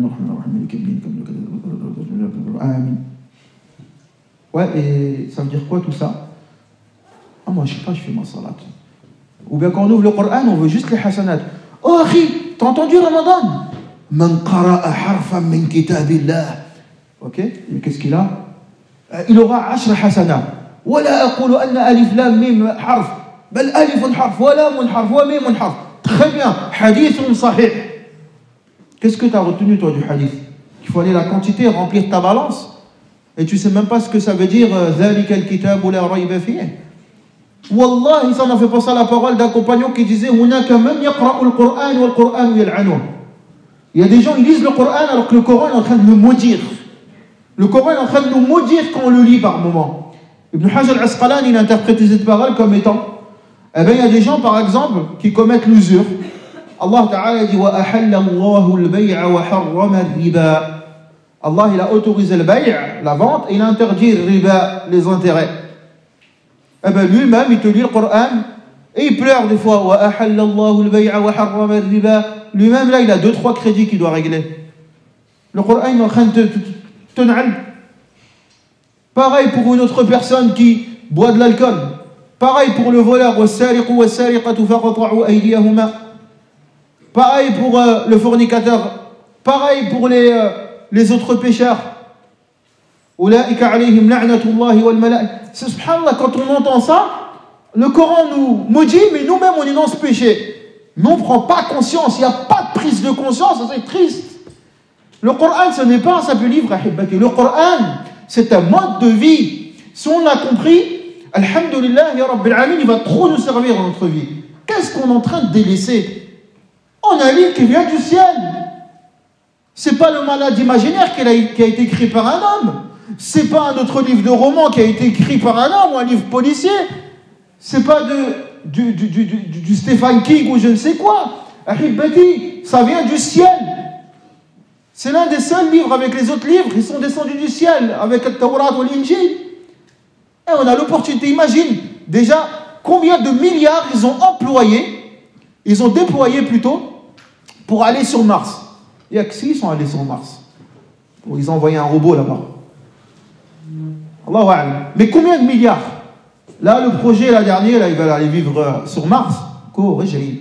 Amin. Ouais, et ça veut dire quoi tout ça? Ah, moi, je sais pas, je fais ma salat. Ou bien quand on ouvre le Coran, on veut juste les hasanat. Oh, Akhi, t'as entendu Ramadan? Man qara'a harfan min kitabillah. Ok, et qu'est-ce qu'il a? Il aura ashra hasana. ولا أقول أن ألف لام ميم حرف بل ألف حرف ولام حرف وميم حرف. Très bien, hadith sahih. Qu'est-ce que tu as retenu toi du hadith? Il faut aller la quantité, remplir ta balance. Et tu sais même pas ce que ça veut dire ذلك الكتاب لا ريب فيه. Wallah, ça m'a fait penser à la parole d'un compagnon qui disait هناك من يقرأ القرآن والقرآن يلعنه. Il y a des gens qui lisent le Coran alors que le Coran est en train de nous maudire. Le Coran est en train de nous maudire quand on le lit par moment. Ibn Hajar al-Asqalani, il interprète cette parole comme étant, eh bien, il y a des gens, par exemple, qui commettent l'usure. Allah Ta'ala dit wa ahalla Allahu al-bay'a wa harrama al-riba. Allah, il a autorisé le bay', la vente, et il a interdit le riba, les intérêts. Eh bien, lui-même, il te lit le Coran, et il pleure des fois. Wa ahalla Allahu al-bay'a wa harrama al-riba. Lui-même, là, il a deux, trois crédits qu'il doit régler. Le Coran est en train de te, te, te n'al. Pareil pour une autre personne qui boit de l'alcool. Pareil pour le voleur. Pareil pour euh, le fornicateur. Pareil pour les, euh, les autres pécheurs. Subhanallah, quand on entend ça, le Coran nous maudit, mais nous-mêmes on est dans ce péché. Mais on ne prend pas conscience, il n'y a pas de prise de conscience, c'est triste. Le Coran, ce n'est pas un simple livre. Le Coran, c'est un mode de vie. Si on l'a compris, Alhamdulillah, Ya Rabbil Alamin, il va trop nous servir dans notre vie. Qu'est-ce qu'on est en train de délaisser? On a un livre qui vient du ciel. C'est pas le malade imaginaire qui a, qui a été écrit par un homme. C'est pas un autre livre de roman qui a été écrit par un homme ou un livre policier. C'est pas de, du, du, du, du, du Stephen King ou je ne sais quoi. Ahibati, ça vient du ciel. C'est l'un des seuls livres avec les autres livres, ils sont descendus du ciel, avec le Tawrat ou l'Injil. Et on a l'opportunité, imagine, déjà, combien de milliards ils ont employé, ils ont déployé plutôt, pour aller sur Mars. Il y a que s'ils sont allés sur Mars. Ils ont envoyé un robot là-bas. Allahu A'lam. Mais combien de milliards? Là, le projet, la dernière, là, ils veulent aller vivre sur Mars. Cours, vis.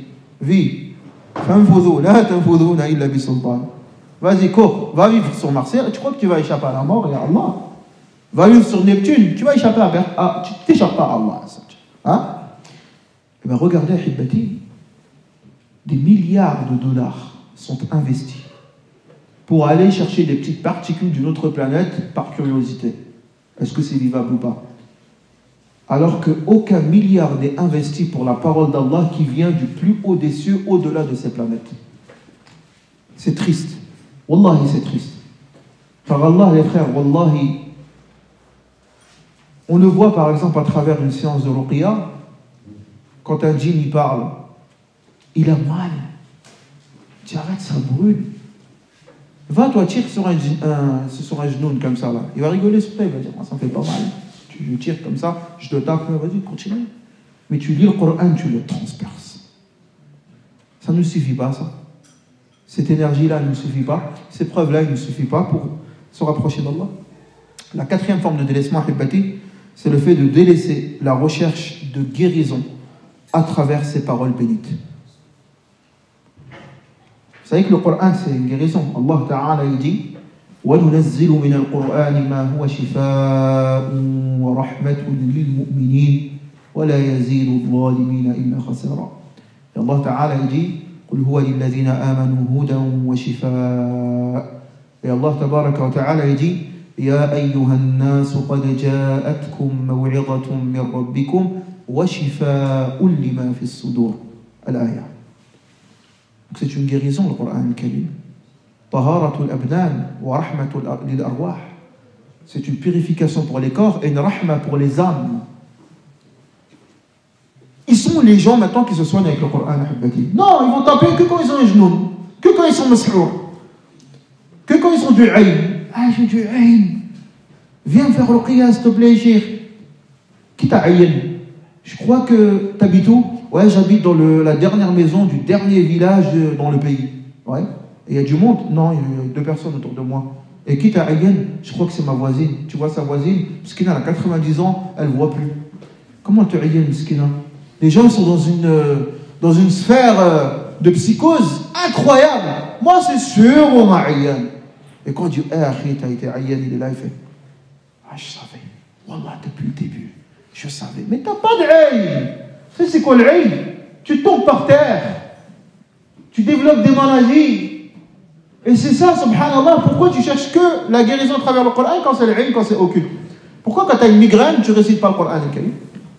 Vas-y, cours, va vivre sur Mars. Tu crois que tu vas échapper à la mort et à Allah? Va vivre sur Neptune, tu vas échapper à... à tu t'échappes pas à Allah. Hein? Eh bien, regardez, Ahibati, des milliards de dollars sont investis pour aller chercher des petites particules d'une autre planète par curiosité. Est-ce que c'est vivable ou pas? Alors qu'aucun milliard n'est investi pour la parole d'Allah qui vient du plus haut des cieux, au-delà de ces planètes. C'est triste. Wallahi, c'est triste. Par Allah, les frères, Wallahi, on le voit par exemple à travers une séance de ruqya, quand un djinn y parle, il a mal. Tu arrêtes, ça brûle. Va, toi, tire sur un, un, sur un genou comme ça, là. Il va rigoler sur toi, il va dire, moi, ça me fait pas mal. Tu tires comme ça, je te tape, vas-y, continue. Mais tu lis le Coran, tu le transperces. Ça ne suffit pas, ça. Cette énergie-là ne suffit pas. Ces preuves-là ne suffisent pas pour se rapprocher d'Allah. La quatrième forme de délaissement, c'est le fait de délaisser la recherche de guérison à travers ces paroles bénites. Vous savez que le Coran, c'est une guérison. Allah Ta'ala, il dit وَنُنَزِّلُ مِنَ الْقُرْآنِ مَا هُوَ شِفَاءٌ وَرَحْمَةٌ لِلْمُؤْمِنِينَ وَلَا يَزِيدُ الظَّالِمِينَ إِلَّا خَسَارًا. Et Allah Ta'ala, il dit قُلْ هُوَ لِلَّذِينَ آمَنُوا هُدًى وَشِفَاءٌ. Et Allah Ta'ala, il dit يَا أَيُّهَا النَّاسُ قَدْ جَاءَتْكُمْ مَوْعِظَةٌ مِّن رَبِّكُمْ وَشِفَاءٌ لِمَا فِي الصُّدُورِ. Al-Aya. C'est une guérison, le Coran al-Karim. Taharatul abnan wa rahmatul lil arwah. C'est une purification pour les corps et une rahma pour les âmes. Ils sont les gens maintenant qui se soignent avec le Coran. Non, ils vont taper que quand ils ont les genoux, que quand ils sont mas'hour, que quand ils sont du ayn. Ah, j'ai du ayn. Viens me faire le qiyas, s'il te plaît, chéri. Qui t'a ayn? Je crois que t'habites où? Ouais, j'habite dans le, la dernière maison du dernier village dans le pays. Ouais. Et il y a du monde? Non, il y a deux personnes autour de moi. Et qui t'a ayn? Je crois que c'est ma voisine. Tu vois sa voisine? Miskina, elle a quatre-vingt-dix ans, elle ne voit plus. Comment tu ayn, Miskina? Les gens sont dans une, dans une sphère de psychose incroyable. Moi, c'est sûr, on m'a ayn. Et quand on dit, eh, Akhi, t'as été ayn, il est là, il fait, ah, je savais. Wallah, depuis le début, je savais. Mais t'as pas de ayn. Tu sais, c'est quoi le ayn? Tu tombes par terre. Tu développes des maladies. Et c'est ça, subhanallah, pourquoi tu cherches que la guérison à travers le Coran quand c'est le ayn, quand c'est occulte? Pourquoi quand tu as une migraine, tu ne récites pas le Coran al-Karim?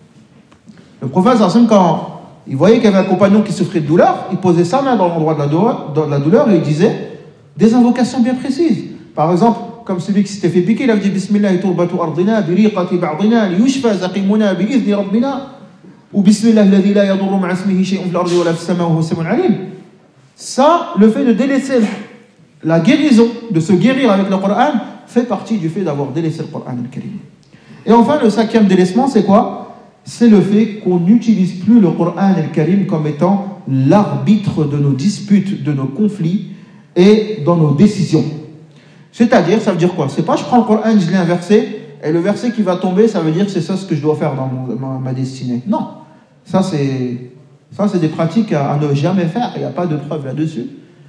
Le prophète, quand il voyait qu'il y avait un compagnon qui souffrait de douleur, il posait sa main dans l'endroit de la douleur, de la douleur et il disait des invocations bien précises. Par exemple, comme celui qui s'était fait piquer, il avait dit Bismillah turbatu ardina, biriqati ba'dina, liyushfa zaqimuna bi'izni rabbina, ou Bismillah alladhi la yadurru ma'a ismihi shay'un fil ardi wa la fis samaa'i wa huwa as-sami'ul 'alim. Ça, le fait de délaisser la guérison, de se guérir avec le Coran, fait partie du fait d'avoir délaissé le Coran al-Karim. Et enfin, le cinquième délaissement, c'est quoi? C'est le fait qu'on n'utilise plus le Coran al-Karim comme étant l'arbitre de nos disputes, de nos conflits et dans nos décisions. C'est-à-dire, ça veut dire quoi? C'est pas je prends le Coran, je lis un verset, et le verset qui va tomber, ça veut dire que c'est ça ce que je dois faire dans mon, ma, ma destinée. Non. Ça, c'est, ça, c'est des pratiques à, à ne jamais faire. Il n'y a pas de preuve là-dessus.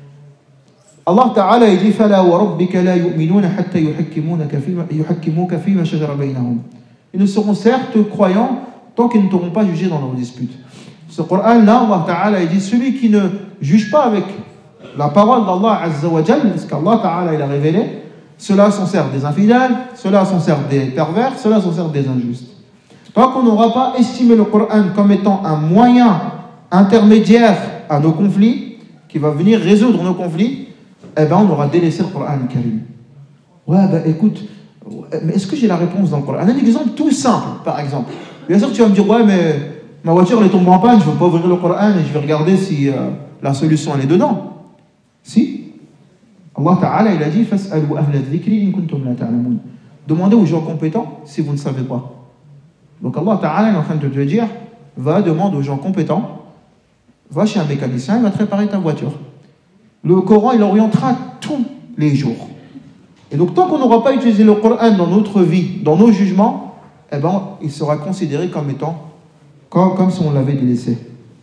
Allah Ta'ala dit فَلَا وَرَبِّكَ لَا يُؤْمِنُونَ حَتَّى يُحَكِّمُوكَ فِيمَا شَجَرَ بَيْنَهُمْ. Ils ne seront certes croyants tant qu'ils ne t'auront pas jugé dans leurs disputes. Ce Coran-là, Allah Ta'ala dit celui qui ne juge pas avec la parole d'Allah Azza wa Jal, ce qu'Allah Ta'ala il a révélé, cela s'en sert des infidèles, cela s'en sert des pervers, cela s'en sert des injustes. Tant qu'on n'aura pas estimé le Coran comme étant un moyen intermédiaire à nos conflits, qui va venir résoudre nos conflits, eh ben on aura délaissé le Coran al-Karim. Ouais, ben écoute, mais est-ce que j'ai la réponse dans le Coran? Un exemple tout simple, par exemple. Bien sûr, tu vas me dire, ouais, mais ma voiture elle est tombée en panne, je ne veux pas ouvrir le Coran et je vais regarder si euh, la solution elle est dedans. Si. Allah Ta'ala, il a dit, Fas'alu ahla dhikri in kuntum la ta'lamun. Demandez aux gens compétents si vous ne savez pas. Donc Allah Ta'ala est en train de te dire, va demander aux gens compétents, va chez un mécanicien, il va te réparer ta voiture. Le Coran, il orientera tous les jours. Et donc, tant qu'on n'aura pas utilisé le Coran dans notre vie, dans nos jugements, eh ben, il sera considéré comme étant, comme, comme si on l'avait délaissé.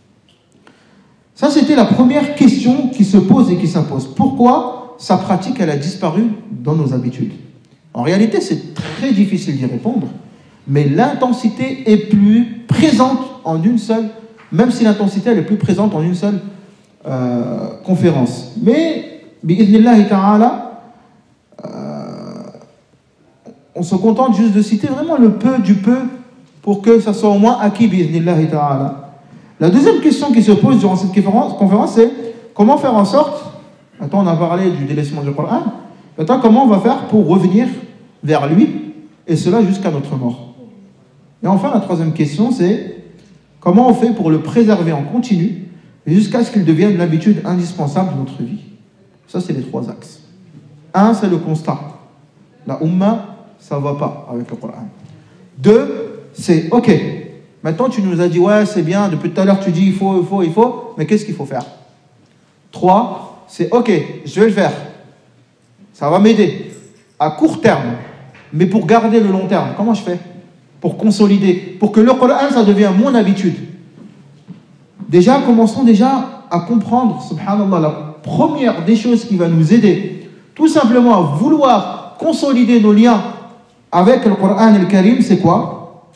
Ça, c'était la première question qui se pose et qui s'impose. Pourquoi sa pratique, elle a disparu dans nos habitudes? En réalité, c'est très difficile d'y répondre, mais l'intensité est plus présente en une seule, même si l'intensité, elle est plus présente en une seule Euh, conférence. Mais, bi'idhnillahi ta'ala, euh, on se contente juste de citer vraiment le peu du peu pour que ça soit au moins acquis, bi'idhnillahi ta'ala. La deuxième question qui se pose durant cette conférence, c'est comment faire en sorte, maintenant on a parlé du délaissement du Coran, maintenant comment on va faire pour revenir vers lui, et cela jusqu'à notre mort. Et enfin, la troisième question, c'est comment on fait pour le préserver en continu jusqu'à ce qu'il devienne une habitude indispensable de notre vie. Ça, c'est les trois axes. Un, c'est le constat. La Ummah, ça ne va pas avec le Coran. Deux, c'est OK. Maintenant, tu nous as dit, ouais, c'est bien, depuis tout à l'heure, tu dis, il faut, il faut, il faut, mais qu'est-ce qu'il faut faire? Trois, c'est OK, je vais le faire. Ça va m'aider. À court terme. Mais pour garder le long terme, comment je fais? Pour consolider. Pour que le Coran, ça devienne mon habitude. Déjà, commençons déjà à comprendre, subhanallah, la première des choses qui va nous aider, tout simplement à vouloir consolider nos liens avec le Coran et le Karim, c'est quoi?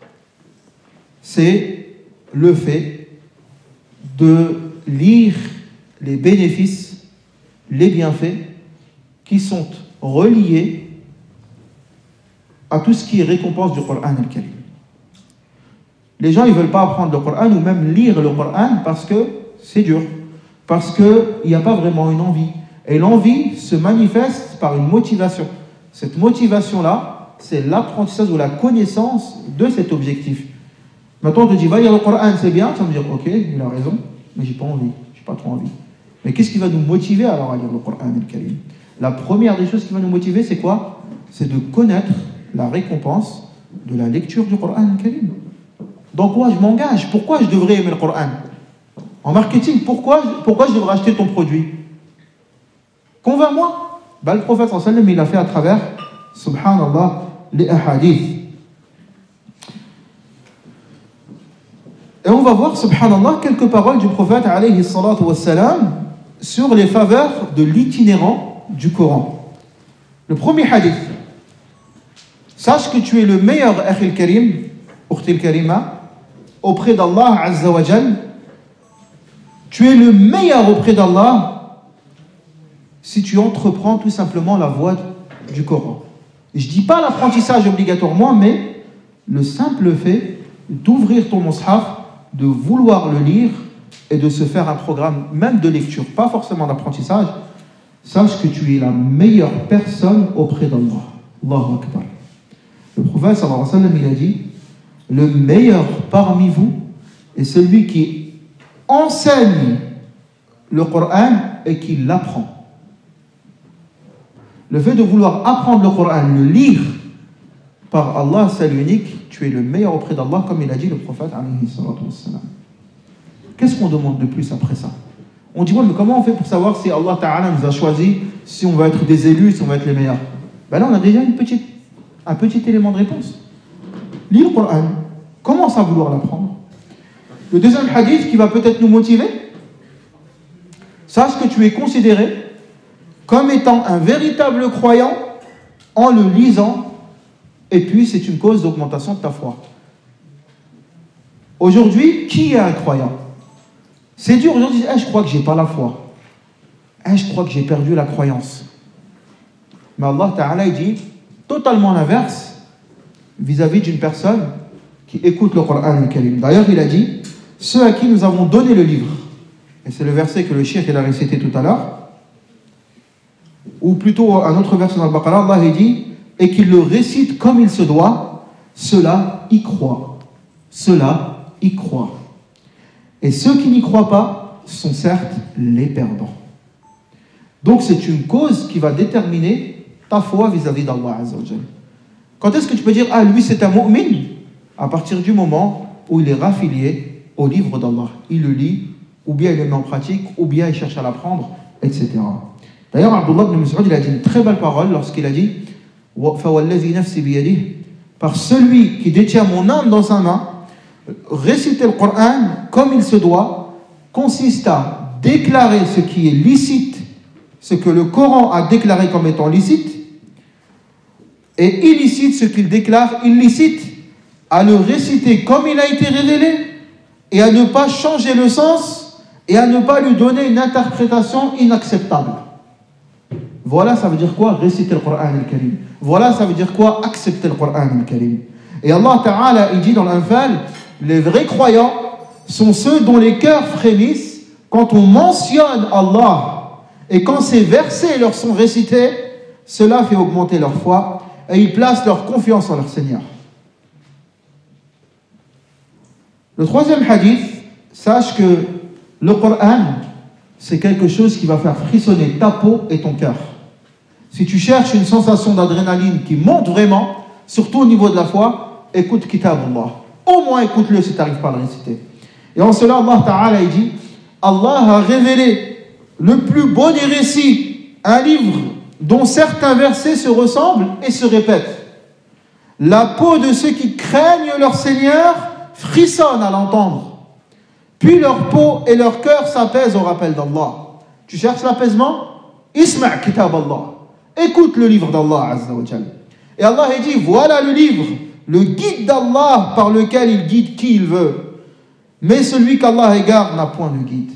C'est le fait de lire les bénéfices, les bienfaits qui sont reliés à tout ce qui est récompense du Coran et le Karim. Les gens, ils ne veulent pas apprendre le Coran ou même lire le Coran parce que c'est dur, parce qu'il n'y a pas vraiment une envie. Et l'envie se manifeste par une motivation. Cette motivation-là, c'est l'apprentissage ou la connaissance de cet objectif. Maintenant, on te dit, va lire le Coran, c'est bien. Tu vas me dire, ok, il a raison, mais j'ai pas envie, j'ai pas trop envie. Mais qu'est-ce qui va nous motiver alors à lire le Coran et le Karim? La première des choses qui va nous motiver, c'est quoi? C'est de connaître la récompense de la lecture du Coran et le Karim. Dans quoi je m'engage? Pourquoi je devrais aimer le Coran? En marketing, pourquoi, pourquoi je devrais acheter ton produit? Convainc-moi. Bah, le prophète sallallahu alayhi wa sallam, il l'a fait à travers, subhanallah, les hadiths. Et on va voir, subhanallah, quelques paroles du prophète alayhi salatu wa salam sur les faveurs de l'itinérant du Coran. Le premier hadith. Sache que tu es le meilleur akhil karim, ukhtil karima, auprès d'Allah Azza wa Jal. Tu es le meilleur auprès d'Allah si tu entreprends tout simplement la voie du Coran. Je ne dis pas l'apprentissage obligatoirement, mais le simple fait d'ouvrir ton mushaf, de vouloir le lire et de se faire un programme même de lecture, pas forcément d'apprentissage. Sache que tu es la meilleure personne auprès d'Allah. Allahu Akbar. Le prophète sallallahu alayhi wa sallam, il a dit: le meilleur parmi vous est celui qui enseigne le Coran et qui l'apprend. Le fait de vouloir apprendre le Coran, le lire par Allah, c'est l'unique, tu es le meilleur auprès d'Allah, comme il a dit le prophète alayhi salatu wassalam. Qu'est-ce qu'on demande de plus après ça? On dit, ouais, mais comment on fait pour savoir si Allah Ta'ala nous a choisi, si on va être des élus, si on va être les meilleurs? Ben là, on a déjà une petite, un petit élément de réponse. Lis le Coran, commence à vouloir l'apprendre. Le deuxième hadith qui va peut-être nous motiver, sache que tu es considéré comme étant un véritable croyant en le lisant, et puis c'est une cause d'augmentation de ta foi. Aujourd'hui, qui est un croyant? C'est dur, aujourd'hui, hey, je crois que j'ai pas la foi. Hey, je crois que j'ai perdu la croyance. Mais Allah Ta'ala, il dit totalement l'inverse vis-à-vis d'une personne qui écoute le Coran al-Karim. D'ailleurs, il a dit, ceux à qui nous avons donné le livre, et c'est le verset que le cheikh il a récité tout à l'heure, ou plutôt un autre verset dans le Baqarah, Allah il dit, et qu'il le récite comme il se doit, ceux-là y croient. Ceux-là y croient. Et ceux qui n'y croient pas sont certes les perdants. Donc c'est une cause qui va déterminer ta foi vis-à-vis d'Allah Azza wa Jal. Quand est-ce que tu peux dire, ah lui c'est un mu'min? À partir du moment où il est raffilié au livre d'Allah. Il le lit, ou bien il le met en pratique, ou bien il cherche à l'apprendre, et cetera. D'ailleurs, Abdullah ibn Mas'ud, il a dit une très belle parole lorsqu'il a dit فَوَالَّذِي نَفْسِي بِيَدِهِ, par celui qui détient mon âme dans sa main, réciter le Coran comme il se doit consiste à déclarer ce qui est licite, ce que le Coran a déclaré comme étant licite, et illicite ce qu'il déclare illicite, à le réciter comme il a été révélé et à ne pas changer le sens et à ne pas lui donner une interprétation inacceptable. Voilà, ça veut dire quoi? Réciter le Coran al-Karim. Voilà, ça veut dire quoi? Accepter le Coran al-Karim. Et Allah Ta'ala, il dit dans l'Anfal, les vrais croyants sont ceux dont les cœurs frémissent quand on mentionne Allah. Et quand ces versets leur sont récités, cela fait augmenter leur foi et ils placent leur confiance en leur Seigneur. Le troisième hadith, sache que le Coran, c'est quelque chose qui va faire frissonner ta peau et ton cœur. Si tu cherches une sensation d'adrénaline qui monte vraiment, surtout au niveau de la foi, écoute Kitabullah. Au moins écoute-le si tu n'arrives pas à le réciter. Et en cela, Allah Ta'ala, il dit, Allah a révélé le plus beau des récits, un livre dont certains versets se ressemblent et se répètent. La peau de ceux qui craignent leur Seigneur frissonne à l'entendre. Puis leur peau et leur cœur s'apaisent au rappel d'Allah. Tu cherches l'apaisement? Isma' kitab Allah. Écoute le livre d'Allah Azza wa Jal. Et Allah a dit, voilà le livre, le guide d'Allah par lequel il guide qui il veut. Mais celui qu'Allah égare n'a point de guide.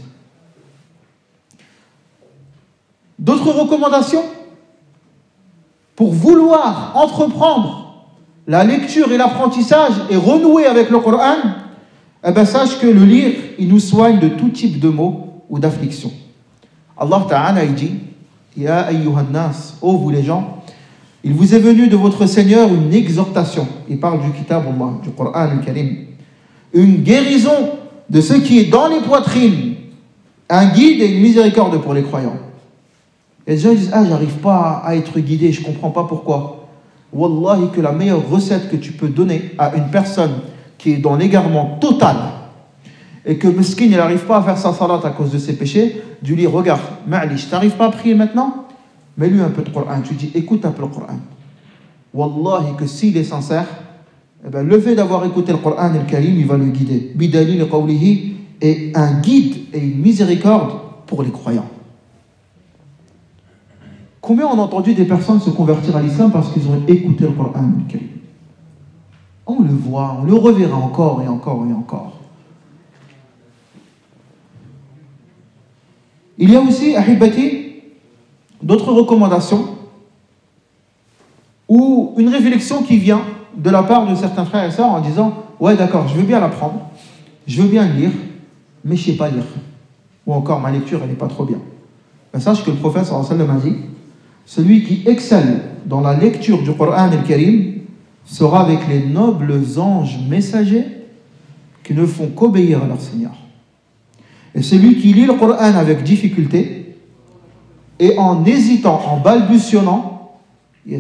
D'autres recommandations? Pour vouloir entreprendre la lecture et l'apprentissage et renouer avec le Coran, eh ben sache que le lire, il nous soigne de tout type de maux ou d'afflictions. Allah Ta'ala il dit, Ya ayyuhan nas, ô vous les gens, il vous est venu de votre Seigneur une exhortation. Il parle du kitab Allah, du Coran al-Karim. Une guérison de ce qui est dans les poitrines, un guide et une miséricorde pour les croyants. Et les gens disent, ah, j'arrive pas à être guidé, je comprends pas pourquoi. Wallahi, que la meilleure recette que tu peux donner à une personne qui est dans l'égarement total et que meskin, il n'arrive pas à faire sa salat à cause de ses péchés, tu lui dis, regarde, ma'lish, t'arrives pas à prier maintenant? Mets-lui un peu de Coran. Tu dis, écoute un peu le Coran. Wallahi, que s'il est sincère, eh ben, le fait d'avoir écouté le Coran et le Karim, il va le guider. Bidali le qawlihi est un guide et une miséricorde pour les croyants. Combien on a entendu des personnes se convertir à l'islam parce qu'ils ont écouté le Coran et le Karim? On le voit, on le reverra encore et encore et encore. Il y a aussi, ahibati, d'autres recommandations ou une réflexion qui vient de la part de certains frères et sœurs en disant « Ouais, d'accord, je veux bien l'apprendre, je veux bien le lire, mais je ne sais pas lire. » Ou encore, ma lecture, elle n'est pas trop bien. Ben, sache que le prophète sallallahu alayhi wa sallam a dit « Celui qui excelle dans la lecture du Coran et le Karim sera avec les nobles anges messagers qui ne font qu'obéir à leur Seigneur. Et celui qui lit le Coran avec difficulté et en hésitant, en balbutionnant, il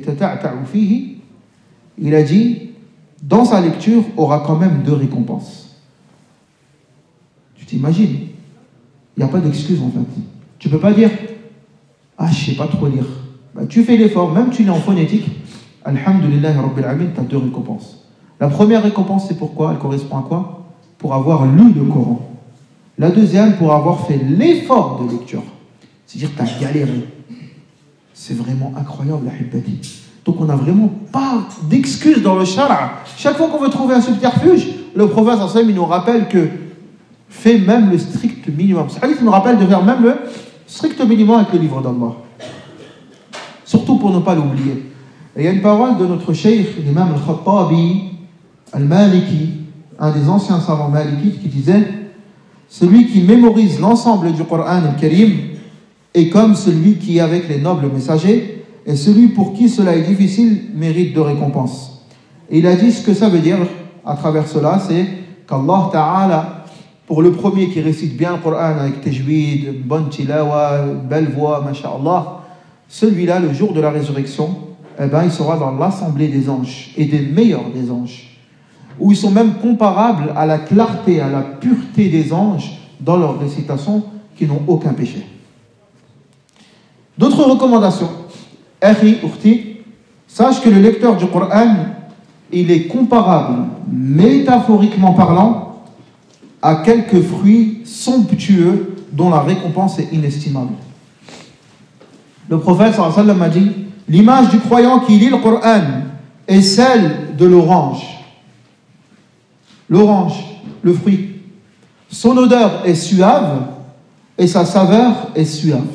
a dit, dans sa lecture, aura quand même deux récompenses. Tu t'imagines? Il n'y a pas d'excuse en fait. Tu ne peux pas dire, ah, je ne sais pas trop lire. Bah, tu fais l'effort, même tu l'es en phonétique, Alhamdulillah Rabbil Alamin, tu as deux récompenses. La première récompense, c'est pourquoi? Elle correspond à quoi? Pour avoir lu le Coran. La deuxième, pour avoir fait l'effort de lecture. C'est-à-dire que tu as galéré. C'est vraiment incroyable, la hibbati. Donc on n'a vraiment pas d'excuses dans le shara. Chaque fois qu'on veut trouver un subterfuge, le prophète sallallahu alayhi wa sallam, il nous rappelle que fait même le strict minimum. Ce hadith nous rappelle de faire même le strict minimum avec le livre d'Allah. Surtout pour ne pas l'oublier. Et il y a une parole de notre cheikh, l'imam al-Khattabi, al-Maliki, un des anciens savants malikites, qui disait « Celui qui mémorise l'ensemble du Coran al-Karim est comme celui qui est avec les nobles messagers, et celui pour qui cela est difficile mérite de récompense. » Et il a dit ce que ça veut dire à travers cela, c'est qu'Allah Ta'ala, pour le premier qui récite bien le Coran avec tajwid, bonne tilawa, belle voix, masha'Allah, celui-là, le jour de la résurrection, eh ben, il sera dans l'assemblée des anges, et des meilleurs des anges, où ils sont même comparables à la clarté, à la pureté des anges dans leur récitation, qui n'ont aucun péché. D'autres recommandations. Akhi, ukhti, sache que le lecteur du Coran, il est comparable, métaphoriquement parlant, à quelques fruits somptueux dont la récompense est inestimable. Le prophète sallallahu alayhi wa sallam a dit, l'image du croyant qui lit le Coran est celle de l'orange. L'orange, le fruit. Son odeur est suave et sa saveur est suave.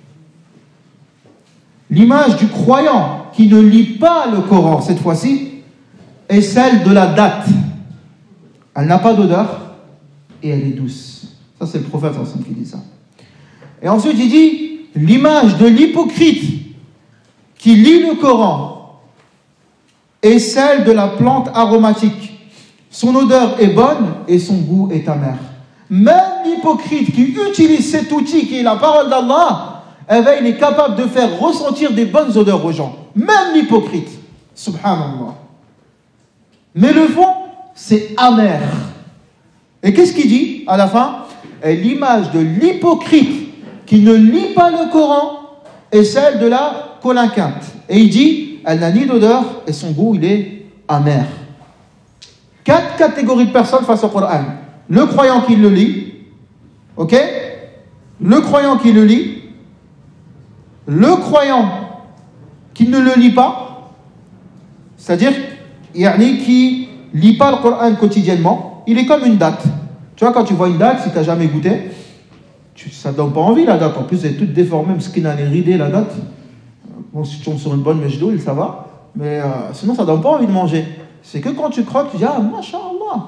L'image du croyant qui ne lit pas le Coran, cette fois-ci, est celle de la date. Elle n'a pas d'odeur et elle est douce. Ça, c'est le prophète qui dit ça. Et ensuite, il dit, l'image de l'hypocrite qui lit le Coran est celle de la plante aromatique. Son odeur est bonne et son goût est amer. Même l'hypocrite qui utilise cet outil qui est la parole d'Allah, eh bien, il est capable de faire ressentir des bonnes odeurs aux gens. Même l'hypocrite. Subhanallah. Mais le fond, c'est amer. Et qu'est-ce qu'il dit à la fin? Et l'image de l'hypocrite qui ne lit pas le Coran est celle de la colinquinte. Et il dit, elle n'a ni d'odeur et son goût, il est amer. Quatre catégories de personnes face au Coran. Le croyant qui le lit, Ok? Le croyant qui le lit, le croyant qui ne le lit pas, c'est-à-dire yani, qui ne lit pas le Coran quotidiennement, il est comme une date. Tu vois, quand tu vois une date, si tu n'as jamais goûté, tu, ça ne donne pas envie la date. En plus, elle est toute déformée, parce qu'il a les ridées la date. Bon, si tu tombes sur une bonne mèche d'eau, ça va. Mais euh, sinon, ça ne donne pas envie de manger. C'est que quand tu croques, tu dis, ah, masha'Allah.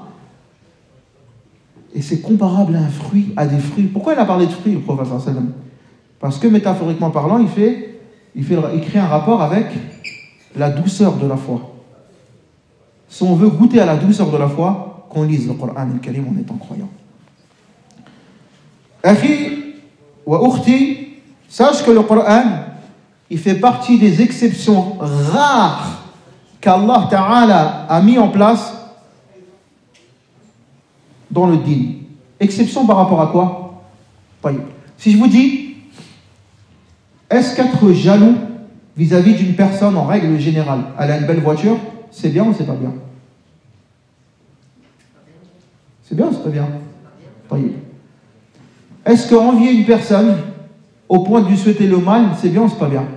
Et c'est comparable à un fruit, à des fruits. Pourquoi il a parlé de fruits, le prophète sallallahu alayhi wa sallam? Parce que métaphoriquement parlant, il, fait, il, fait, il crée un rapport avec la douceur de la foi. Si on veut goûter à la douceur de la foi, qu'on lise le Coran al-Karim en étant croyant. Akhi wa ukhti, sache que le Coran, il fait partie des exceptions rares qu'Allah Ta'ala a mis en place dans le dîn. Exception par rapport à quoi? Si je vous dis, est-ce qu'être jaloux vis-à-vis d'une personne en règle générale, elle a une belle voiture, c'est bien ou c'est pas bien? C'est bien ou c'est pas bien? Est-ce qu'envier une personne au point de lui souhaiter le mal, c'est bien ou c'est pas bien?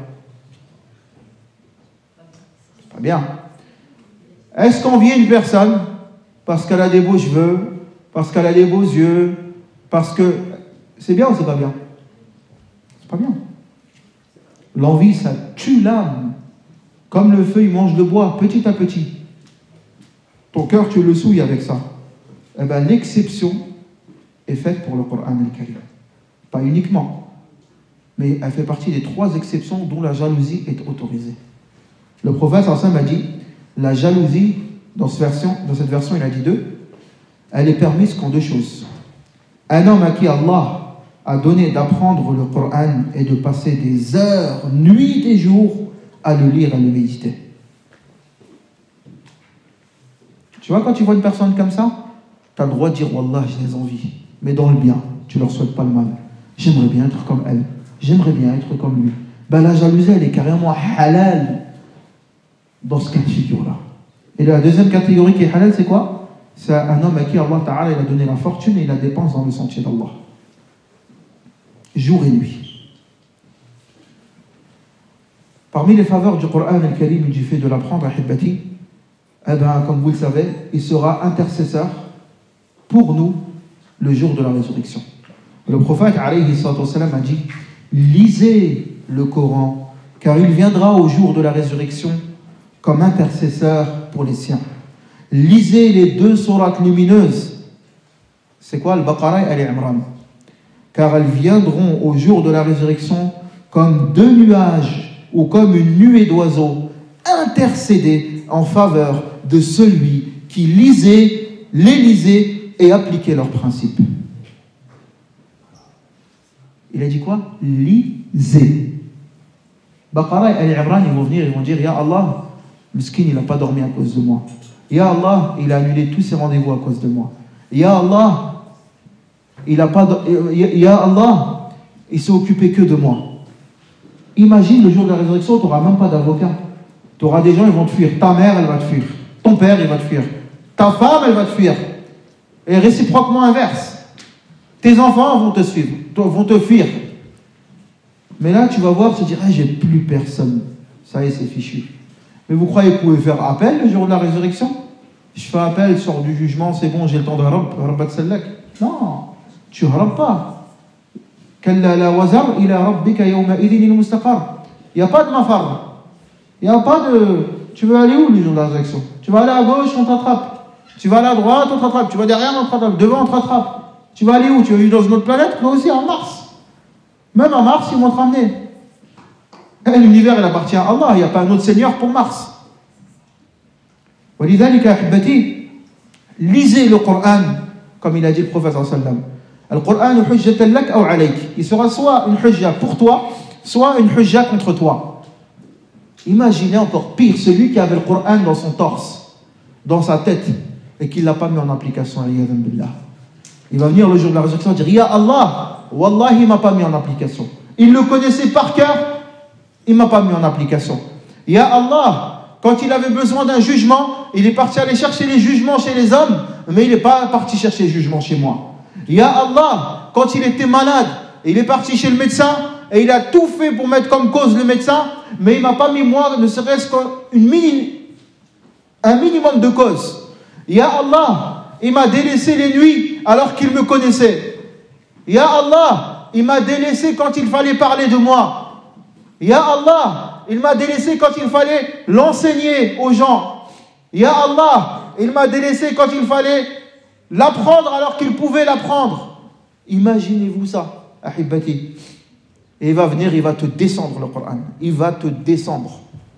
C'est pas bien. Est-ce qu'envier une personne parce qu'elle a des beaux cheveux, parce qu'elle a des beaux yeux, parce que... C'est bien ou c'est pas bien? C'est pas bien. L'envie, ça tue l'âme. Comme le feu, il mange le bois, petit à petit. Ton cœur, tu le souilles avec ça. Eh bien, l'exception est faite pour le Coran al-Karim. Pas uniquement, mais elle fait partie des trois exceptions dont la jalousie est autorisée. Le prophète sallallahu alayhi wa sallam a dit, la jalousie, dans cette version, dans cette version il a dit deux, elle est permise qu'en deux choses. Un homme à qui Allah a donné d'apprendre le Coran et de passer des heures, nuits et jours à le lire, à le méditer. Tu vois, quand tu vois une personne comme ça, tu as le droit de dire Wallah, j'ai des envies, mais dans le bien, tu leur souhaites pas le mal. J'aimerais bien être comme elle, j'aimerais bien être comme lui. Ben, la jalousie, elle est carrément halal dans ce cas de figure-là. Et la deuxième catégorie qui est halal, c'est quoi? C'est un homme à qui Allah Ta'ala il a donné la fortune et il la dépense dans le sentier d'Allah. Jour et nuit. Parmi les faveurs du Coran al-Karim et du fait de l'apprendre à Hibbati, eh ben, comme vous le savez, il sera intercesseur pour nous le jour de la résurrection. Le prophète alayhi sallam a dit, lisez le Coran, car il viendra au jour de la résurrection comme intercesseur pour les siens. Lisez les deux sourates lumineuses. C'est quoi? Al-Baqarah et Al-Imran. Car elles viendront au jour de la résurrection comme deux nuages ou comme une nuée d'oiseaux intercéder en faveur de celui qui lisait, les lisait et appliquait leurs principes. Il a dit quoi? Lisez. Baqarah et Al-Imran, ils vont venir, ils vont dire, Ya Allah, Miskin, il n'a pas dormi à cause de moi. Ya Allah, il a annulé tous ses rendez-vous à cause de moi. Ya Allah, il a pas. Ya Allah, il s'est occupé que de moi. Imagine le jour de la résurrection, tu n'auras même pas d'avocat. Tu auras des gens, ils vont te fuir. Ta mère, elle va te fuir. Ton père, il va te fuir. Ta femme, elle va te fuir. Et réciproquement inverse. Tes enfants vont te suivre, vont te fuir. Mais là, tu vas voir, tu te dire, ah, j'ai plus personne. Ça y est, c'est fichu. Mais vous croyez que vous pouvez faire appel le jour de la résurrection? Je fais appel, sors du jugement, c'est bon, j'ai le temps de harab, harabat sallak. Non, tu harab pas. Kalla la wazar ila rabbika yawma idhin il mustaqar. Il n'y a pas de mafar. Il n'y a pas de. Tu veux aller où le jour de la résurrection? Tu vas aller à gauche, on t'attrape. Tu vas aller à droite, on t'attrape. Tu vas derrière, on t'attrape. Devant, on te rattrape. Tu vas aller où? Tu vas vivre dans une autre planète? Moi aussi, en Mars. Même en Mars, ils vont te ramener. L'univers, il appartient à Allah, il n'y a pas un autre Seigneur pour Mars. Lisez le Coran, comme il a dit le prophète sallallahu alayhi wa sallam. Al-Qur'an hujjatan lak ou alayk. Il sera soit une hujja pour toi, soit une hujja contre toi. Imaginez encore pire, celui qui avait le Coran dans son torse, dans sa tête, et qui ne l'a pas mis en application. Il va venir le jour de la résurrection et dire, Ya Allah, Wallah, il ne m'a pas mis en application. Il le connaissait par cœur, il ne m'a pas mis en application. Ya Allah, quand il avait besoin d'un jugement, il est parti aller chercher les jugements chez les hommes, mais il n'est pas parti chercher les jugements chez moi. Ya Allah, quand il était malade, il est parti chez le médecin et il a tout fait pour mettre comme cause le médecin, mais il ne m'a pas mis moi, ne serait-ce qu'un mini, un minimum de cause. Ya Allah, il m'a délaissé les nuits alors qu'il me connaissait. Ya Allah, il m'a délaissé quand il fallait parler de moi. Ya Allah, il m'a délaissé quand il fallait l'enseigner aux gens. Ya Allah, il m'a délaissé quand il fallait l'apprendre alors qu'il pouvait l'apprendre. Imaginez-vous ça, Ahibati. Et il va venir, il va te descendre le Coran. Il va te descendre.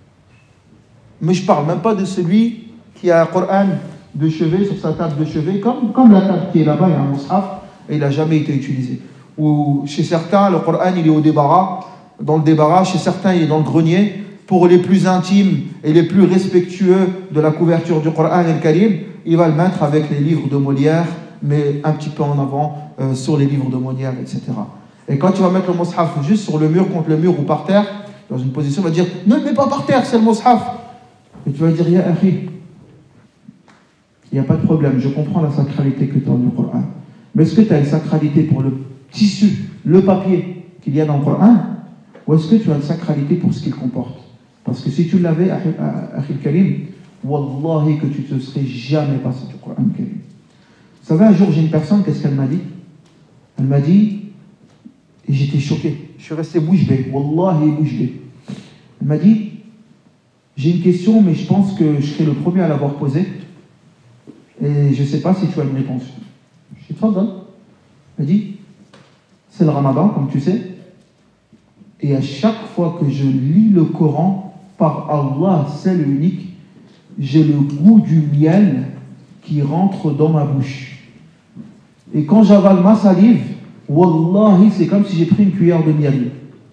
Mais je ne parle même pas de celui qui a un Coran de chevet sur sa table de chevet, comme, comme la table qui est là-bas, il y a un mushaf, et il n'a jamais été utilisé. Ou chez certains, le Coran, il est au débarras. Dans le débarras, chez certains, il est dans le grenier. Pour les plus intimes et les plus respectueux de la couverture du Coran et le Karim, il va le mettre avec les livres de Molière, mais un petit peu en avant euh, sur les livres de Molière, et cetera. Et quand tu vas mettre le mushaf juste sur le mur, contre le mur ou par terre, dans une position, il va dire « Ne le mets pas par terre, c'est le mushaf !» Et tu vas dire « Ya akhi, il n'y a pas de problème, je comprends la sacralité que tu as dans le Coran. Mais est-ce que tu as une sacralité pour le tissu, le papier qu'il y a dans le Coran, ou est-ce que tu as une sacralité pour ce qu'il comporte? Parce que si tu l'avais, Akhil Karim, wallahi que tu ne te serais jamais passé du Coran Karim. Vous savez, un jour, j'ai une personne, qu'est-ce qu'elle m'a dit? Elle m'a dit, et j'étais choqué, je suis resté bouche bée, wallahi bouche bée. Elle m'a dit, j'ai une question, mais je pense que je serai le premier à l'avoir posée, et je ne sais pas si tu as une réponse. Je suis trop bonne. Elle m'a dit, c'est le Ramadan, comme tu sais, et à chaque fois que je lis le Coran, par Allah, seul et unique, j'ai le goût du miel qui rentre dans ma bouche. Et quand j'avale ma salive, wallahi, c'est comme si j'ai pris une cuillère de miel.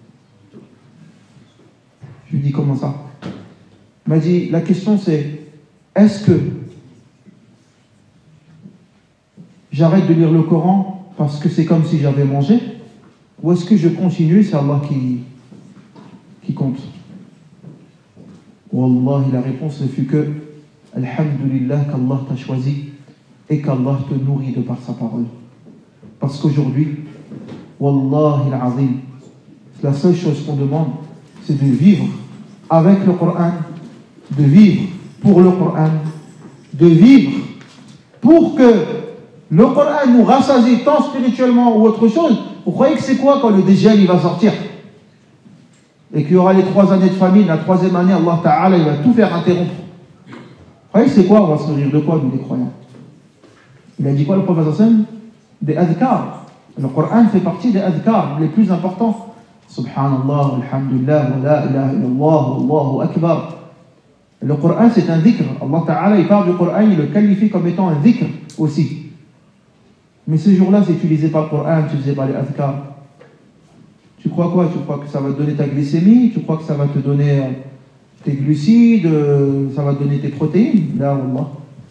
Je lui dis, comment ça? Il m'a dit, la question c'est, est-ce que j'arrête de lire le Coran parce que c'est comme si j'avais mangé, ou est-ce que je continue, c'est Allah qui, qui compte? Wallahi, la réponse ne fut que Alhamdulillah qu'Allah t'a choisi et qu'Allah te nourrit de par sa parole. Parce qu'aujourd'hui, Wallahi al-Azim, la seule chose qu'on demande, c'est de vivre avec le Coran, de vivre pour le Coran, de vivre pour que le Coran nous rassasie tant spirituellement ou autre chose. Vous croyez que c'est quoi quand le dégel il va sortir? Et qu'il y aura les trois années de famine, la troisième année, Allah Ta'ala, il va tout faire interrompre. Vous voyez, c'est quoi? On va se nourrir de quoi, nous, les croyants? Il a dit quoi, le prophète sallam? Des adhkar. Le Coran fait partie des adhkar les plus importants. Subhanallah, alhamdulillah, wa la ilaha illallah, wallahu akbar. Le Coran, c'est un dhikr. Allah Ta'ala, il parle du Coran, il le qualifie comme étant un dhikr aussi. Mais ce jour-là, si tu lisais pas le Coran, tu faisais pas les adhkar. Tu crois quoi? Tu crois que ça va te donner ta glycémie? Tu crois que ça va te donner euh, tes glucides? euh, Ça va te donner tes protéines? Là, Allah.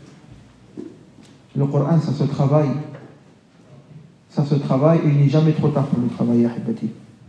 Le Coran, ça se travaille. Ça se travaille et il n'est jamais trop tard pour le travailler, Ahibati.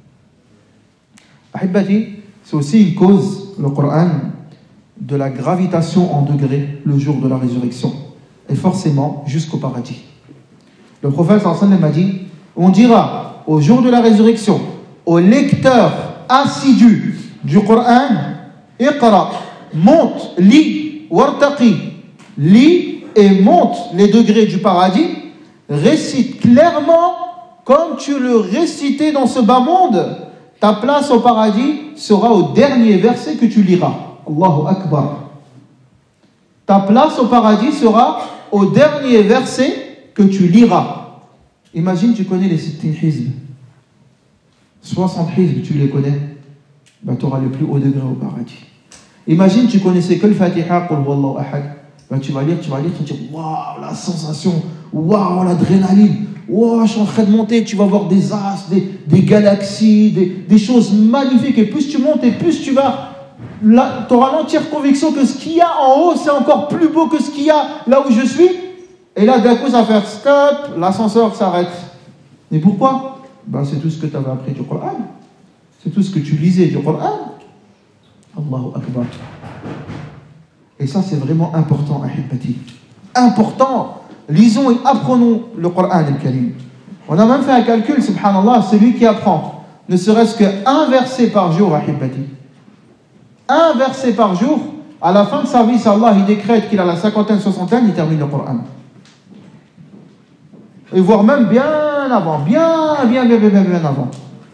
Ahibati, c'est aussi une cause, le Coran, de la gravitation en degrés le jour de la résurrection. Et forcément, jusqu'au paradis. Le prophète sallallahu alayhi wa sallam a dit, on dira au jour de la résurrection, aux lecteurs assidus du Coran, Iqra, monte, lis, wartaqi, lis et monte les degrés du paradis, récite clairement comme tu le récitais dans ce bas monde. Ta place au paradis sera au dernier verset que tu liras. Allahu Akbar. Ta place au paradis sera au dernier verset que tu liras. Imagine, tu connais les sittin hizb. soixante hizb, tu les connais, ben, tu auras le plus haut degré au paradis. Imagine, tu connaissais que le Fatiha, Qul Huwallahu Ahad. Ben, tu vas lire, tu vas lire, tu vas dire, waouh, la sensation, waouh, l'adrénaline, waouh, je suis en train de monter, tu vas voir des astres, des, des galaxies, des, des choses magnifiques. Et plus tu montes, et plus tu vas, tu auras l'entière conviction que ce qu'il y a en haut, c'est encore plus beau que ce qu'il y a là où je suis. Et là, d'un coup, ça va faire stop, l'ascenseur s'arrête. Et pourquoi? Ben, c'est tout ce que tu avais appris du Coran. C'est tout ce que tu lisais du Coran. Allahu Akbar. Et ça, c'est vraiment important, Ahibati. Important. Lisons et apprenons le Coran al-Karim. On a même fait un calcul, subhanallah, celui qui apprend ne serait-ce qu'un verset par jour, ahibati, un verset par jour, à la fin de sa vie, si Allah il décrète qu'il a la cinquantaine, soixantaine, il termine le Coran. Et voire même bien avant, bien, bien, bien, bien, bien, bien avant.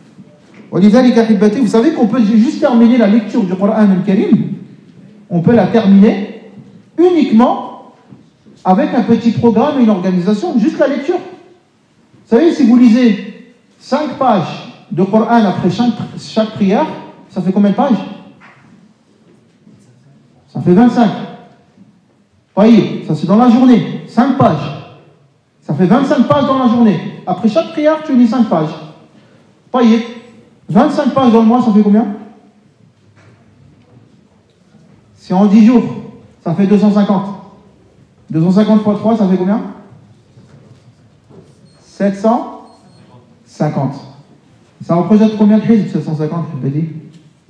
Vous savez qu'on peut juste terminer la lecture du Coran al-Karim, on peut la terminer uniquement avec un petit programme et une organisation, juste la lecture. Vous savez, si vous lisez cinq pages de Coran après chaque, chaque prière, ça fait combien de pages? Ça fait vingt-cinq. Voyez, ça c'est dans la journée, cinq pages. Ça fait vingt-cinq pages dans la journée. Après chaque prière, tu lis cinq pages. Voyez, vingt-cinq pages dans le mois, ça fait combien? Si en dix jours, ça fait deux cent cinquante. deux cent cinquante fois trois, ça fait combien? sept cent cinquante. Ça représente combien de hizb, sept cent cinquante, je peux dire?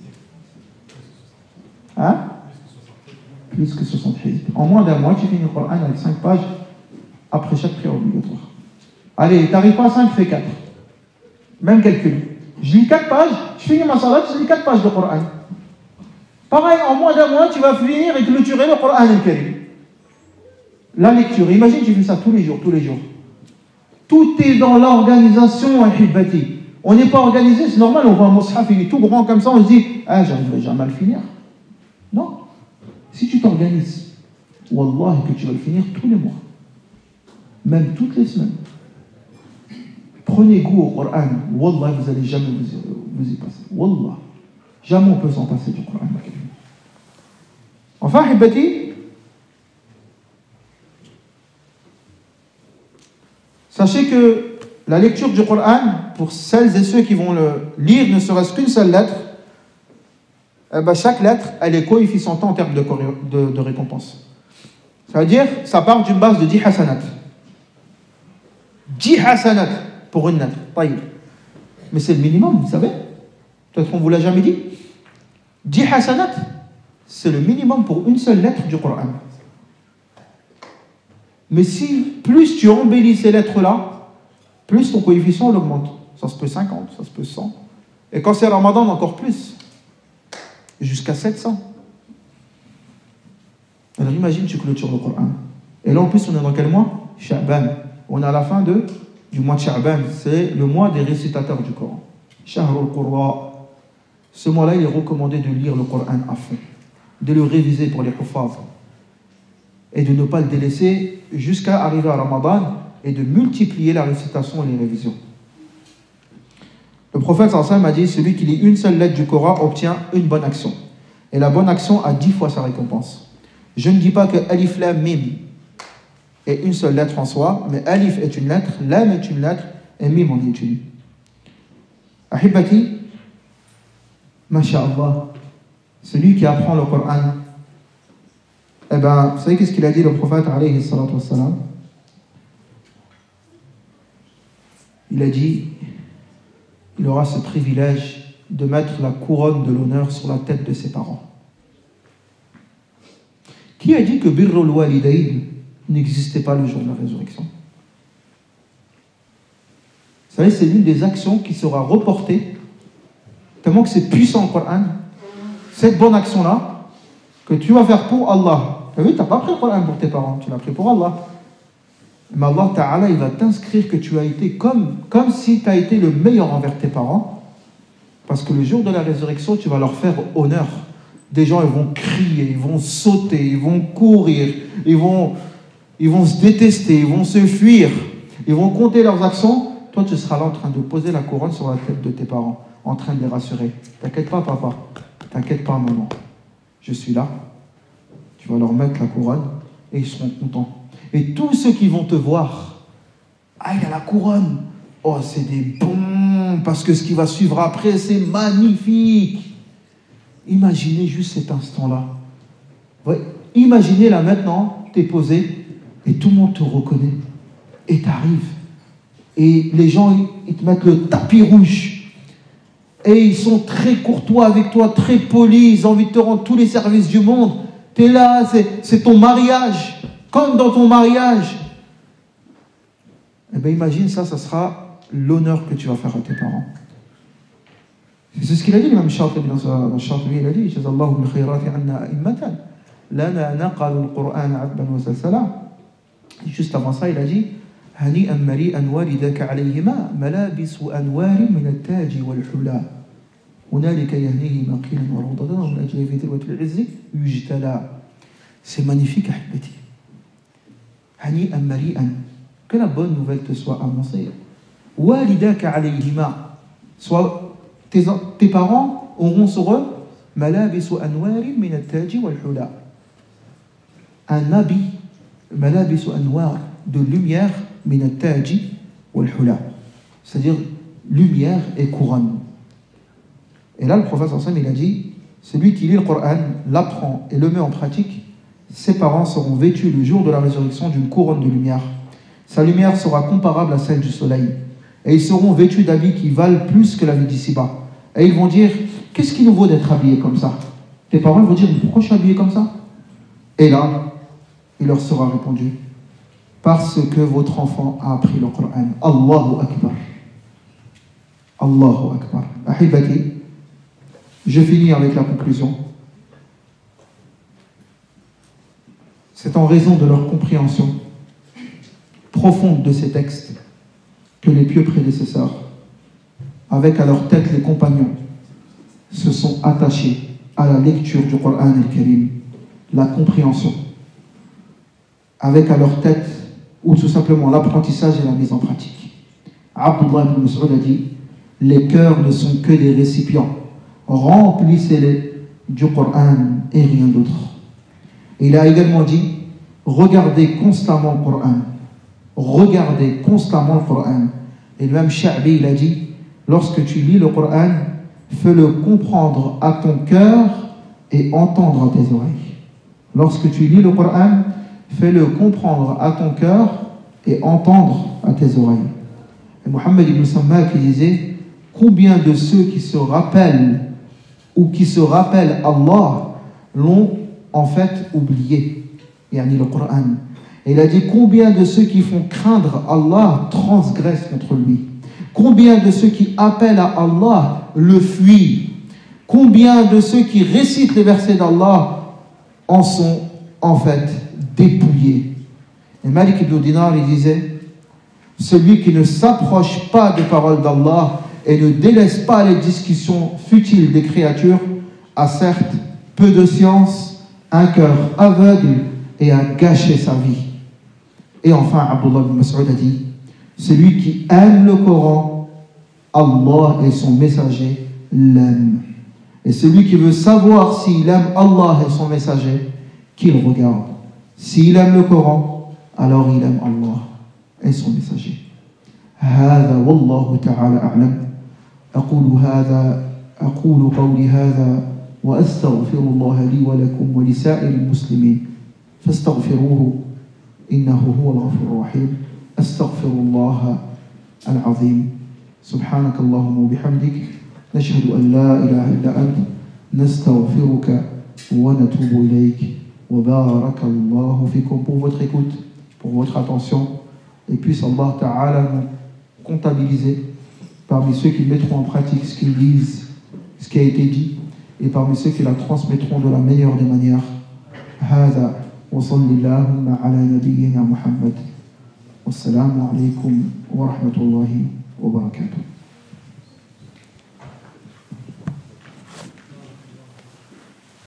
Hein? Plus que soixante hizb. En moins d'un mois, tu finis le Coran avec cinq pages après chaque prière obligatoire. Allez, t'arrives pas à cinq, fais quatre. Même calcul. Je lis quatre pages, je finis ma salat, je lis quatre pages de Coran. Pareil, en moins d'un mois, tu vas finir et clôturer le Coran al-Karim. La lecture, imagine, tu fais ça tous les jours, tous les jours. Tout est dans l'organisation, ahibati. On n'est pas organisé, c'est normal, on voit un mushaf, il est tout grand comme ça, on se dit, ah, j'arriverai jamais à le finir. Non. Si tu t'organises, wallah, que tu vas le finir tous les mois, même toutes les semaines. Prenez goût au Coran, wallah, vous n'allez jamais vous, vous y passer. Wallah. Jamais on peut s'en passer du Coran. Enfin, ahibati, sachez que la lecture du Coran, pour celles et ceux qui vont le lire, ne serait-ce qu'une seule lettre, eh ben chaque lettre, elle est coefficientée en termes de, de, de récompense. Ça veut dire, ça part d'une base de dix hasanat. dix hasanat pour une lettre. Mais c'est le minimum, vous savez. Peut-être qu'on ne vous l'a jamais dit. dix hasanat, c'est le minimum pour une seule lettre du Coran. Mais si plus tu embellis ces lettres-là, plus ton coefficient augmente. Ça se peut cinquante, ça se peut cent. Et quand c'est Ramadan, encore plus. Jusqu'à sept cents. Alors imagine, tu clôtures le Coran. Et là, en plus, on est dans quel mois? Sha'ban. On est à la fin de, du mois de Sha'ban. C'est le mois des récitateurs du Coran. Shahrul Qurra. Ce mois-là, il est recommandé de lire le Coran à fond. De le réviser pour les huffaz. Et de ne pas le délaisser jusqu'à arriver à Ramadan et de multiplier la récitation et les révisions. Le prophète sallallahu alayhi wa sallam a dit, celui qui lit une seule lettre du Coran obtient une bonne action. Et la bonne action a dix fois sa récompense. Je ne dis pas que Alif Lam Mim est une seule lettre en soi, mais Alif est une lettre, Lam est une lettre, et Mim en est une. Ahibati, masha'Allah, celui qui apprend le Coran, eh bien, vous savez qu'est-ce qu'il a dit le prophète alayhi salatu wassalam? Il a dit, il aura ce privilège de mettre la couronne de l'honneur sur la tête de ses parents. Qui a dit que Birrul Walidayn n'existait pas le jour de la résurrection? Vous savez, c'est l'une des actions qui sera reportée, tellement que c'est puissant le Coran. Cette bonne action-là, que tu vas faire pour Allah. Tu as vu, tu n'as pas pris le Coran pour tes parents, tu l'as pris pour Allah. Mais Allah Ta'ala, il va t'inscrire que tu as été comme, comme si tu as été le meilleur envers tes parents. Parce que le jour de la résurrection, tu vas leur faire honneur. Des gens, ils vont crier, ils vont sauter, ils vont courir, ils vont, ils vont se détester, ils vont se fuir, ils vont compter leurs actions. Toi, tu seras là en train de poser la couronne sur la tête de tes parents, en train de les rassurer. T'inquiète pas, papa. T'inquiète pas, maman. Je suis là. Tu vas leur mettre la couronne et ils seront contents. Et tous ceux qui vont te voir, ah, il a la couronne. Oh, c'est des bons, parce que ce qui va suivre après, c'est magnifique. Imaginez juste cet instant-là. Ouais. Imaginez là maintenant, tu es posé et tout le monde te reconnaît. Et tu arrives. Et les gens, ils te mettent le tapis rouge. Et ils sont très courtois avec toi, très polis. Ils ont envie de te rendre tous les services du monde. Tu es là, c'est ton mariage. Comme dans ton mariage. Eh bien, imagine ça, ça sera l'honneur que tu vas faire à tes parents. C'est ce qu'il a dit, l'imam Shatibi dans sa Shatibi, il a dit Jazallahu bil khayrati anna a'immatan lana naqalu al-Qur'an adban wa salsala. Juste avant ça, il a dit هنيئا مريئا والدك عليهما ملابس أنوار من التاج والحلى هنالك يهنيهما قيلا وروضة ومن أجل في ذروة العز يجتلى. C'est magnifique, Ahbati. هنيئا مريئا, que la bonne nouvelle te soit annoncée. والدك عليهما, soit tes, tes parents auront sur eux ملابس أنوار من التاج والحلى, un habit, ملابس أنوار, de lumière, min al-taji wal-hula, c'est-à-dire lumière et couronne. Et là, le prophète sallallahu alayhi wa sallam, il a dit, celui qui lit le Coran, l'apprend et le met en pratique, ses parents seront vêtus le jour de la résurrection d'une couronne de lumière. Sa lumière sera comparable à celle du soleil. Et ils seront vêtus d'habits qui valent plus que la vie d'ici-bas. Et ils vont dire, qu'est-ce qui nous vaut d'être habillés comme ça? Tes parents vont dire, pourquoi je suis habillé comme ça? Et là, il leur sera répondu, parce que votre enfant a appris le Coran. Allahu Akbar. Allahu Akbar. Ahibati, je finis avec la conclusion. C'est en raison de leur compréhension profonde de ces textes que les pieux prédécesseurs, avec à leur tête les compagnons, se sont attachés à la lecture du Coran al-Karim, la compréhension, avec à leur tête ou tout simplement l'apprentissage et la mise en pratique. Abdullah ibn Mas'ud a dit, les cœurs ne sont que des récipients, remplissez-les du Coran et rien d'autre. Et il a également dit, regardez constamment le Coran, regardez constamment le Coran. Et le même Sha'bi, il a dit, lorsque tu lis le Coran, fais-le comprendre à ton cœur et entendre à tes oreilles. Lorsque tu lis le Coran, fais-le comprendre à ton cœur et entendre à tes oreilles. Et Mohammed ibn Samma qui disait, combien de ceux qui se rappellent ou qui se rappellent Allah l'ont en fait oublié, yani le Coran. Et il a dit, combien de ceux qui font craindre Allah transgressent contre lui? Combien de ceux qui appellent à Allah le fuient? Combien de ceux qui récitent les versets d'Allah en sont en fait dépouillés? Et Malik ibn Dinar, il disait, celui qui ne s'approche pas des paroles d'Allah et ne délaisse pas les discussions futiles des créatures a certes peu de science, un cœur aveugle et a gâché sa vie. Et enfin, Abdullah ibn Mas'ud a dit, celui qui aime le Coran, Allah et son messager l'aiment. Et celui qui veut savoir s'il aime Allah et son messager, qu'il regarde. S'il aime le Coran, alors il aime Allah et son messager. هذا والله تعالى أعلم. أقول هذا أقول قولي هذا وأستغفر الله لي ولكم ولسائر المسلمين فاستغفروه إنه هو الغفور الرحيم. أستغفر الله العظيم. سبحانك اللهم وبحمدك نشهد أن لا إله إلا أنت نستغفرك ونتوب إليك. وبارك الله فيكم pour votre écoute, pour votre attention, et puisse Allah Ta'ala nous comptabiliser parmi ceux qui mettront en pratique ce qu'ils disent, ce qui a été dit, et parmi ceux qui la transmettront de la meilleure des manières. هذا وصلى اللهم على نبينا محمد والسلام عليكم ورحمة الله وبركاته.